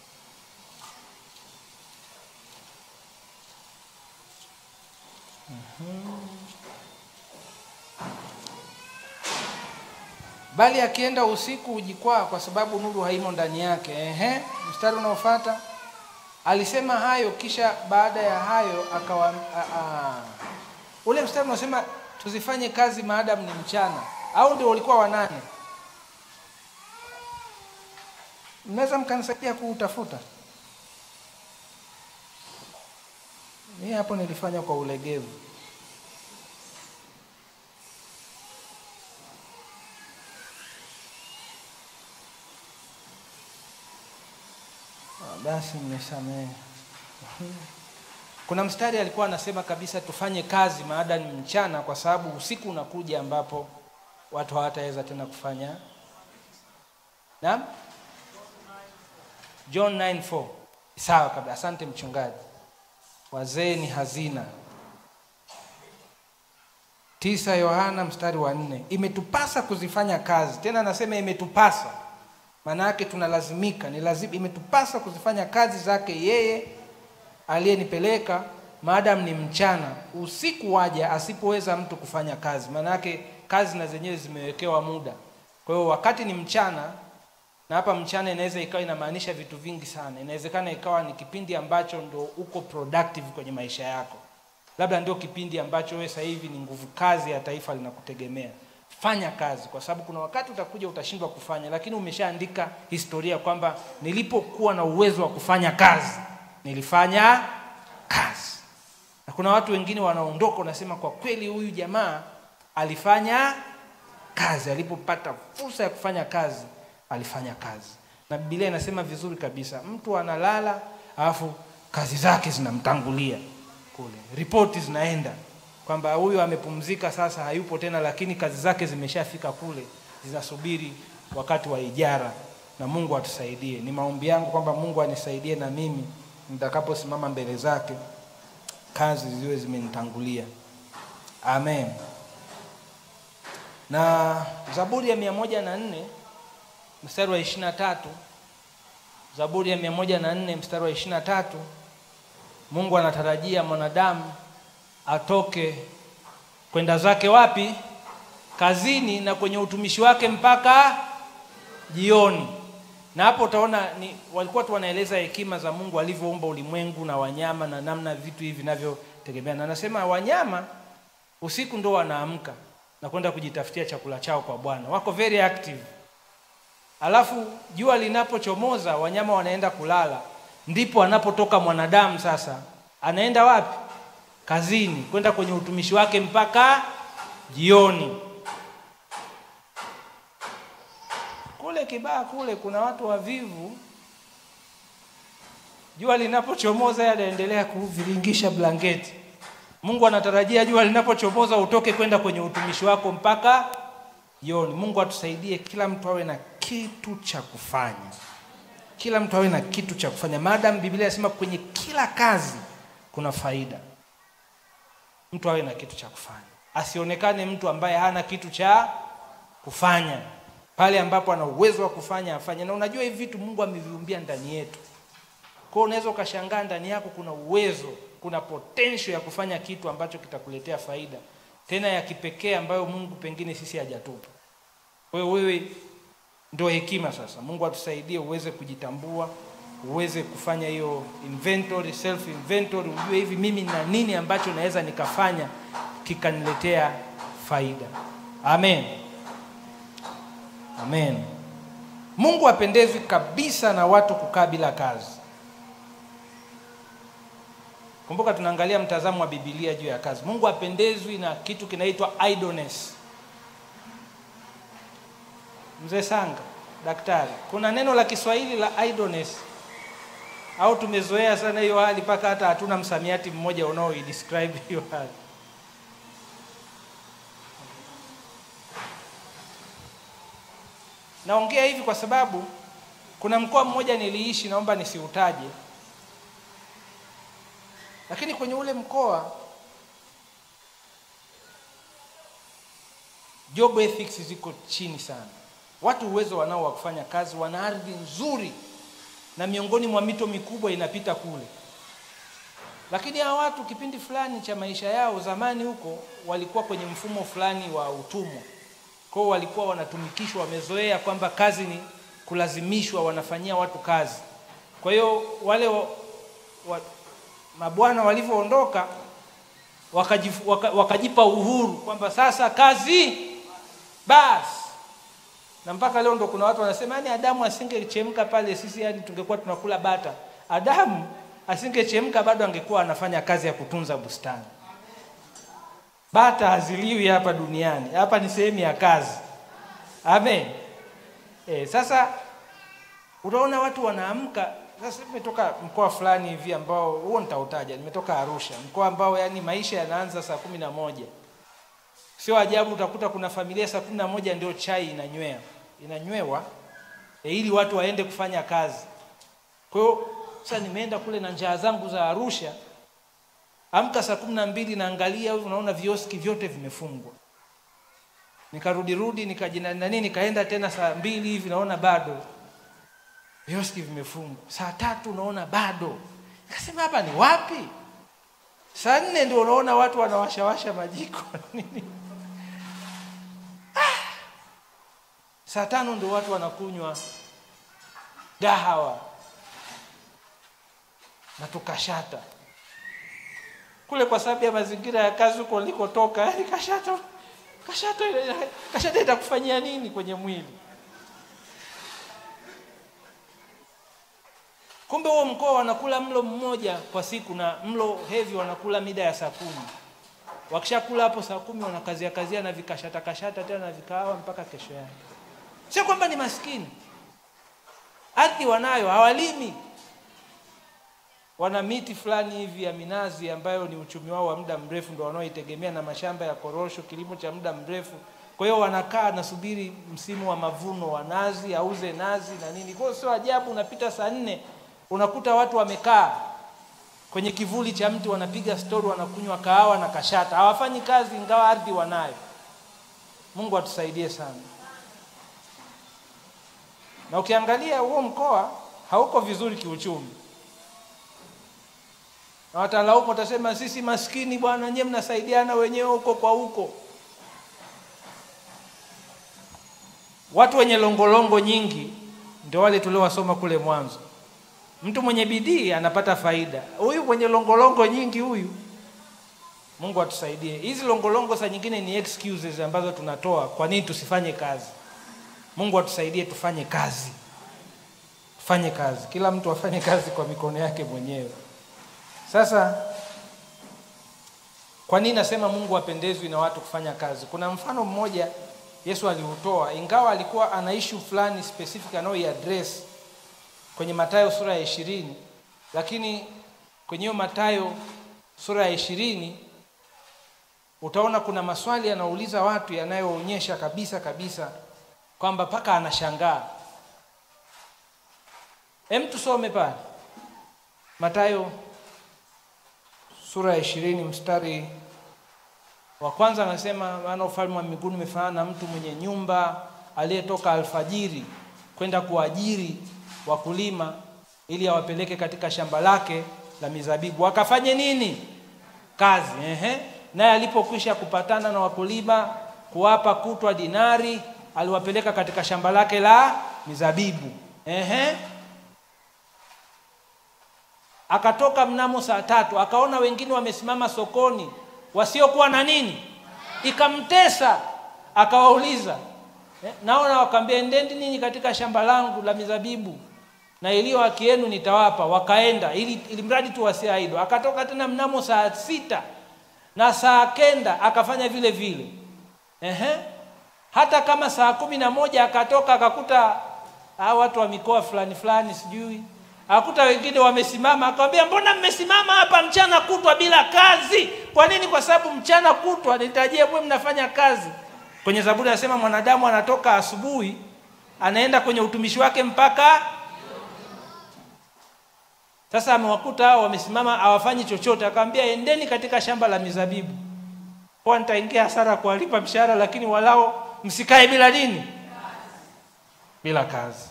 A: Bali akienda usiku ujikwaa kwa sababu nuru haimo ndani yake. Mstari unaofuata. Alisema hayo kisha baada ya hayo akawa ule mstari unasema tuzifanye kazi maadamu ni mchana, au ndio ulikuwa wa 8? Mnaweza mkanisaidia kuutafuta? Mimi hapo nilifanya kwa ulegevu. Basi mnisamehe. Kuna mstari alikuwa anasema kabisa tufanye kazi maada ni mchana kwa sababu usiku unakuja ambapo watu hawataweza tena kufanya. Naam? John 9:4. Sawa kabisa. Asante mchungaji. Wazee ni hazina. 9 Yohana mstari wa 4. Imetupasa kuzifanya kazi. Tena anasema imetupasa. Maana yake tunalazimika, ni lazima, imetupasa kuzifanya kazi zake yeye aliyenipeleka maadamu ni mchana. Usiku waja asipoweza mtu kufanya kazi. Maana yake kazi na zenyewe zimewekewa muda. Kwa hiyo wakati ni mchana, na hapa mchana inaweza ikawa inamaanisha vitu vingi sana. Inawezekana ikawa ni kipindi ambacho ndo uko productive kwenye maisha yako. Labda ndio kipindi ambacho wewe sasa hivi ni nguvu kazi ya taifa linakutegemea. Fanya kazi, kwa sababu kuna wakati utakuja utashindwa kufanya, lakini umeshaandika historia kwamba nilipokuwa na uwezo wa kufanya kazi nilifanya kazi. Na kuna watu wengine wanaondoka unasema kwa kweli huyu jamaa alifanya kazi, alipopata fursa ya kufanya kazi alifanya kazi. Na Biblia inasema vizuri kabisa, mtu analala alafu kazi zake zinamtangulia kule, ripoti zinaenda kwamba huyu amepumzika sasa, hayupo tena, lakini kazi zake zimeshafika kule, zinasubiri wakati wa ijara. Na Mungu atusaidie. Ni maombi yangu kwamba Mungu anisaidie na mimi nitakaposimama mbele zake kazi ziwe zimenitangulia. Amen. Na Zaburi ya 104 mstari wa 23. Zaburi ya 104 mstari wa 23. Mungu anatarajia mwanadamu atoke kwenda zake wapi? Kazini na kwenye utumishi wake mpaka jioni. Na hapo utaona walikuwa tu wanaeleza hekima za Mungu alivyoumba ulimwengu na wanyama na namna vitu hivi vinavyotegemeana. Anasema wanyama usiku ndio wanaamka na kwenda kujitafutia chakula chao kwa Bwana. Wako very active. Alafu jua linapochomoza wanyama wanaenda kulala, ndipo anapotoka mwanadamu sasa. Anaenda wapi? Kazini, kwenda kwenye utumishi wake mpaka jioni. Kule Kibaha kule kuna watu wavivu. Jua linapochomoza yanaendelea kuviringisha blanketi. Mungu anatarajia jua linapochomoza utoke kwenda kwenye utumishi wako mpaka jioni. Mungu atusaidie kila mtu awe na kitu cha kufanya. Kila mtu awe na kitu cha kufanya. Maadamu Biblia inasema kwenye kila kazi kuna faida. Mtu awe na kitu cha kufanya. Asionekane mtu ambaye hana kitu cha kufanya. Pale ambapo ana uwezo wa kufanya afanye. Na unajua hivi vitu Mungu ameviumbia ndani yetu. Kwa hiyo unaweza ukashangaa ndani yako kuna uwezo, kuna potential ya kufanya kitu ambacho kitakuletea faida. Tena ya kipekee ambayo Mungu pengine sisi hajatupa. Kwa hiyo wewe ndio hekima sasa. Mungu atusaidie uweze kujitambua, uweze kufanya hiyo inventory, self inventory, ujue hivi mimi na nini ambacho naweza nikafanya kikaniletea faida. Amen. Amen. Mungu hapendezwi kabisa na watu kukaa bila kazi. Kumbuka tunaangalia mtazamo wa Biblia juu ya kazi. Mungu hapendezwi na kitu kinaitwa idleness. Mzee Sanga, daktari, kuna neno la Kiswahili la idleness? Au tumezoea sana hiyo hali mpaka hata hatuna msamiati mmoja unaoidescribe hiyo hali? Naongea hivi kwa sababu kuna mkoa mmoja niliishi, naomba nisiutaje. Lakini kwenye ule mkoa job ethics ziko chini sana. Watu uwezo wanao wa kufanya kazi, wana ardhi nzuri na miongoni mwa mito mikubwa inapita kule. Lakini hao watu kipindi fulani cha maisha yao zamani huko walikuwa kwenye mfumo fulani wa utumwa. Kwa hiyo walikuwa wanatumikishwa, wamezoea kwamba kazi ni kulazimishwa, wanafanyia watu kazi. Kwa hiyo wale mabwana walivyoondoka wakajipa uhuru kwamba sasa kazi basi. Na mpaka leo ndo kuna watu wanasema yani Adamu asingechemka pale sisi yani tungekuwa tunakula bata. Adamu asingechemka bado angekuwa anafanya kazi ya kutunza bustani. Bata haziliwi hapa duniani. Hapa ni sehemu ya kazi. Amen. Sasa unaona watu wanaamka. Sasa nimetoka mkoa fulani hivi ambao huo nitautaja. Nimetoka Arusha, mkoa ambao yani maisha yanaanza saa 11. Sio ajabu utakuta kuna familia saa 11 ndio chai inanywewa ili watu waende kufanya kazi. Kwa hiyo sasa nimeenda kule na njaa zangu za Arusha. Amka saa 12 naangalia hivi unaona vioski vyote vimefungwa. Nikarudi nikaenda tena saa 2 hivi naona bado vioski vimefungwa. Saa 3 unaona bado. Nikasema hapa ni wapi? Saa 4 ndio unaona watu wanawashawasha majiko nini. Saa 5 ndio watu wanakunywa dahawa na tukashata. Kule kwa sababu ya mazingira ya kazi huko nilikotoka, yani kashata itakufanyia nini kwenye mwili? Kumbe huo mkoa wanakula mlo mmoja kwa siku na mlo heavy wanakula mida ya saa 10. Wakishakula hapo saa 10 wanakazia na vikashata tena na vikawa mpaka kesho yake. Sio kwamba ni maskini. Ardhi wanayo, hawalimi. Wana miti fulani hivi ya minazi ambayo ni uchumi wao wa muda mrefu ndio wanaoitegemea, na mashamba ya korosho, kilimo cha muda mrefu. Kwa hiyo wanakaa nasubiri msimu wa mavuno wa nazi, auze nazi na nini. Kwa hiyo sio ajabu unapita saa 4 unakuta watu wamekaa kwenye kivuli cha mti wanapiga story, wanakunywa kahawa na kashata. Hawafanyi kazi ingawa ardhi wanayo. Mungu atusaidie sana. Na ukiangalia huo mkoa hauko vizuri kiuchumi. Na watalaumu watasema sisi maskini bwana, nyewe mnasaidiana wenyewe huko kwa huko. Watu wenye longolongo nyingi ndio wale tuliowasoma kule mwanzo. Mtu mwenye bidii anapata faida. Huyu mwenye longolongo nyingi huyu, Mungu atusaidie. Hizi longolongo saa nyingine ni excuses ambazo tunatoa kwa nini tusifanye kazi. Mungu atusaidie tufanye kazi. Tufanye kazi. Kila mtu afanye kazi kwa mikono yake mwenyewe. Sasa kwa nini nasema Mungu apendezwi na watu kufanya kazi? Kuna mfano mmoja Yesu aliutoa, ingawa alikuwa ana issue fulani specific anaoiaddress kwenye Mathayo sura ya 20, lakini kwenye hiyo Mathayo sura ya 20 utaona kuna maswali yanauliza watu yanayoonyesha kabisa kwamba paka anashangaa. Tusome pale Mathayo sura ya 20 mstari wa kwanza, anasema maana ufalme wa mbinguni umefanana na mtu mwenye nyumba aliyetoka alfajiri kwenda kuajiri wakulima ili awapeleke katika shamba lake la mizabibu. Akafanye nini? Kazi. Naye alipokwisha kupatana na wakulima kuwapa kutwa dinari, aliwapeleka katika shamba lake la mizabibu. Akatoka mnamo saa 3, akaona wengine wamesimama sokoni wasiokuwa na nini, ikamtesa. Akawauliza, naona wakamwambia, endeni ninyi katika shamba langu la mizabibu na iliyo haki yenu nitawapa. Wakaenda ili mradi tu wasiaidwa. Akatoka tena mnamo saa 6 na saa 9 akafanya vile vile. Hata kama saa 11 akatoka akakuta watu wa mikoa fulani sijui, akuta wengine wamesimama, akamwambia, mbona mmesimama hapa mchana kutwa bila kazi? Kwa nini? Kwa sababu mchana kutwa nitajie mwe mnafanya kazi. Kwenye Zaburi anasema mwanadamu anatoka asubuhi anaenda kwenye utumishi wake mpaka. Sasa amewakuta hao wamesimama hawafanyi chochote, akamwambia, endeni katika shamba la mizabibu. Kwa nitaingia hasara kuwalipa mshahara, lakini walao msikae bila nini? Bila kazi.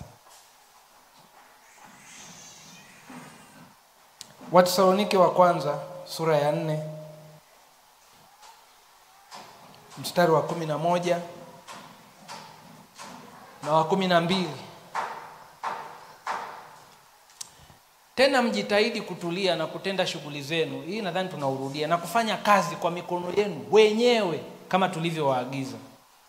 A: Wathesalonike wa kwanza sura ya 4 mstari wa 11 na wa 12. Tena mjitahidi kutulia na kutenda shughuli zenu. Hii nadhani tunaurudia, na kufanya kazi kwa mikono yenu wenyewe kama tulivyowaagiza,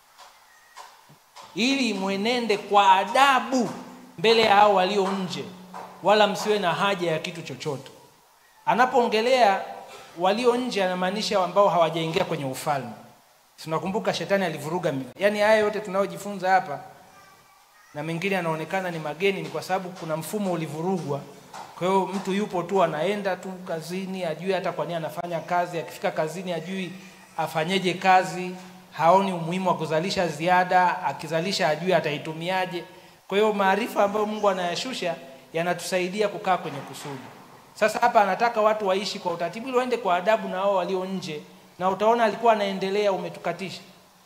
A: ili mwenende kwa adabu mbele ya hao walio nje, wala msiwe na haja ya kitu chochote. Anapoongelea walio nje anamaanisha ambao hawajaingia kwenye ufalme. Tunakumbuka shetani alivuruga. Yaani haya yote tunayojifunza hapa na mengine yanaonekana ni mageni, ni kwa sababu kuna mfumo ulivurugwa. Kwa hiyo mtu yupo tu anaenda tu kazini, ajui hata kwa nini anafanya kazi. Akifika kazini ajui afanyeje kazi, haoni umuhimu wa kuzalisha ziada, akizalisha ajui ataitumiaje. Kwa hiyo maarifa ambayo Mungu anayashusha yanatusaidia kukaa kwenye kusudi. Sasa hapa anataka watu waishi kwa utaratibu ili waende kwa adabu na hao walio nje, na utaona alikuwa anaendelea. Umetukatisha.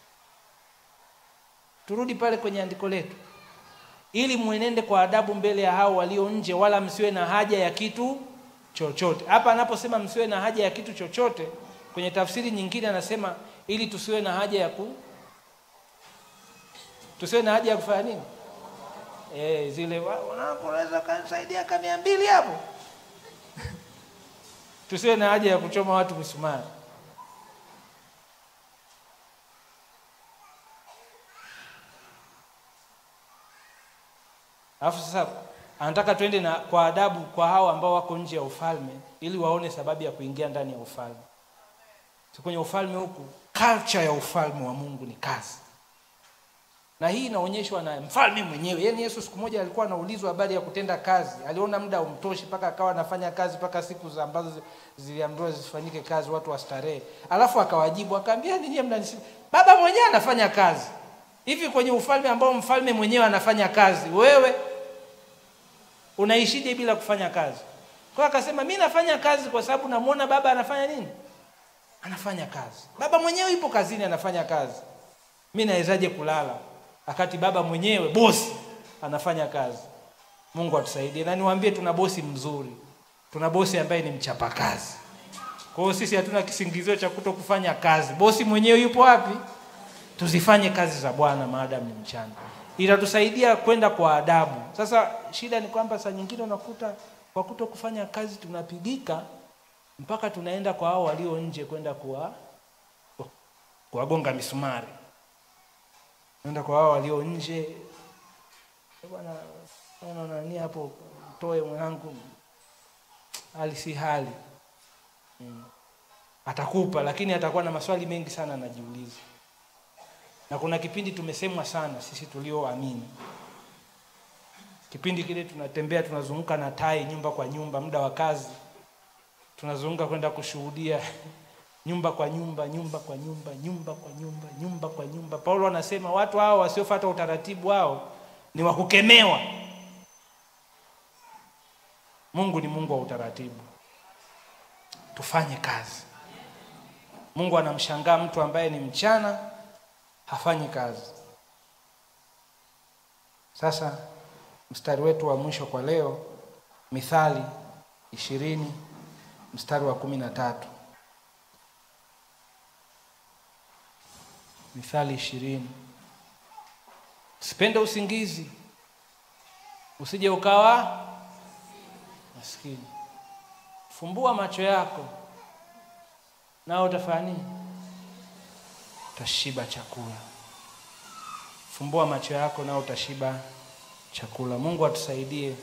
A: Turudi pale kwenye andiko letu. Ili mwenende kwa adabu mbele ya hao walio nje, wala msiwe na haja ya kitu chochote. Hapa anaposema msiwe na haja ya kitu chochote, kwenye tafsiri nyingine anasema ili tusiwe na haja ya tusiwe na haja ya kufanya nini? Zile unaweza kusaidia kama 200 hapo. Tusiwe na haja ya kuchoma watu misumari. Alafu sasa anataka twende na kwa adabu kwa hao ambao wako nje ya ufalme, ili waone sababu ya kuingia ndani ya ufalme. Kwenye ufalme huku, culture ya ufalme wa Mungu ni kazi. Na hii inaonyeshwa na mfalme mwenyewe. Yaani Yesu siku moja alikuwa anaulizwa habari ya kutenda kazi. Aliona muda umtoshi mpaka akawa anafanya kazi mpaka siku ambazo ziliamriwa zifanyike kazi watu wastarehe. Alafu akawajibu akamwambia, ninyi mnanisifu, Baba mwenyewe anafanya kazi. Hivi kwenye ufalme ambao mfalme mwenyewe anafanya kazi, wewe unaishije bila kufanya kazi? Kwa akasema, mimi nafanya kazi kwa sababu namuona Baba anafanya nini? Anafanya kazi. Baba mwenyewe yupo kazini anafanya kazi. Mimi nawezaje kulala wakati Baba mwenyewe bosi anafanya kazi? Mungu atusaidie. Na niwaambie, tuna bosi mzuri. Tuna bosi ambaye ni mchapa kazi. Kwa hiyo sisi hatuna kisingizio cha kutokufanya kazi. Bosi mwenyewe yupo wapi? Tuzifanye kazi za Bwana maadamu ni mchana. Itatusaidia kwenda kwa adabu. Sasa shida ni kwamba saa nyingine unakuta kwa kutokufanya kazi tunapigika mpaka tunaenda kwa hao walio nje kwenda kuwagonga misumari. Nenda kwa hao walio nje, bwana nani hapo, toe mwanangu, hali si hali. Atakupa, lakini atakuwa na maswali mengi sana anajiuliza. Na kuna kipindi tumesemwa sana sisi tulioamini. Kipindi kile tunatembea tunazunguka na tai nyumba kwa nyumba, muda wa kazi. Tunazunguka kwenda kushuhudia nyumba kwa nyumba, nyumba kwa nyumba, nyumba kwa nyumba, nyumba kwa nyumba. Paulo anasema watu hao wasiofuata utaratibu wao ni wa kukemewa. Mungu ni Mungu wa utaratibu. Tufanye kazi. Mungu anamshangaa mtu ambaye ni mchana hafanyi kazi. Sasa mstari wetu wa mwisho kwa leo, Mithali 20 mstari wa 13. Mithali 20. Usipende usingizi, usije ukawa maskini. Fumbua macho yako nao utafanya nini? Utashiba chakula. Fumbua macho yako nao utashiba chakula. Mungu atusaidie.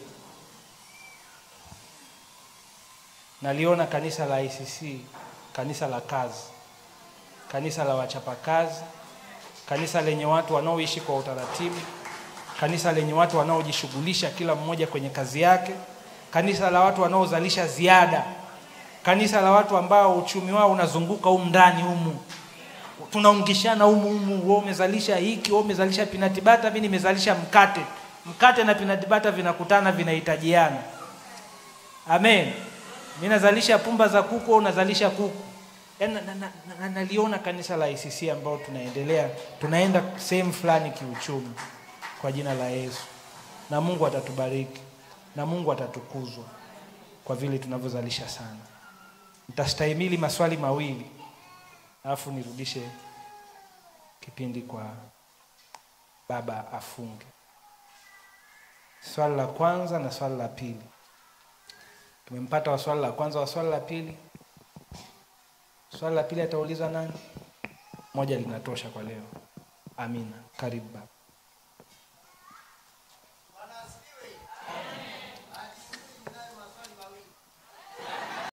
A: Naliona kanisa la ICC, kanisa la kazi, kanisa la wachapakazi, kanisa lenye watu wanaoishi kwa utaratibu, kanisa lenye watu wanaojishughulisha kila mmoja kwenye kazi yake, kanisa la watu wanaozalisha ziada, kanisa la watu ambao uchumi wao unazunguka humu ndani humu. Tunaungishana humu, wewe umezalisha hiki, wewe umezalisha peanut butter, mimi nimezalisha mkate. Mkate na peanut butter vinakutana, vinahitajiana. Amen. Mimi nazalisha pumba za kuku, unazalisha kuku. Naliona kanisa la ICC ambao tunaenda sehemu fulani kiuchumi kwa jina la Yesu. Na Mungu atatubariki na Mungu atatukuzwa kwa vile tunavyozalisha sana. Nitastahimili maswali mawili alafu nirudishe kipindi kwa baba afunge. Swali la kwanza na swali la pili. Tumempata wa swali la kwanza, wa swali la pili. Swali la pili atauliza nani? Moja linatosha kwa leo. Amina. Karibu baba.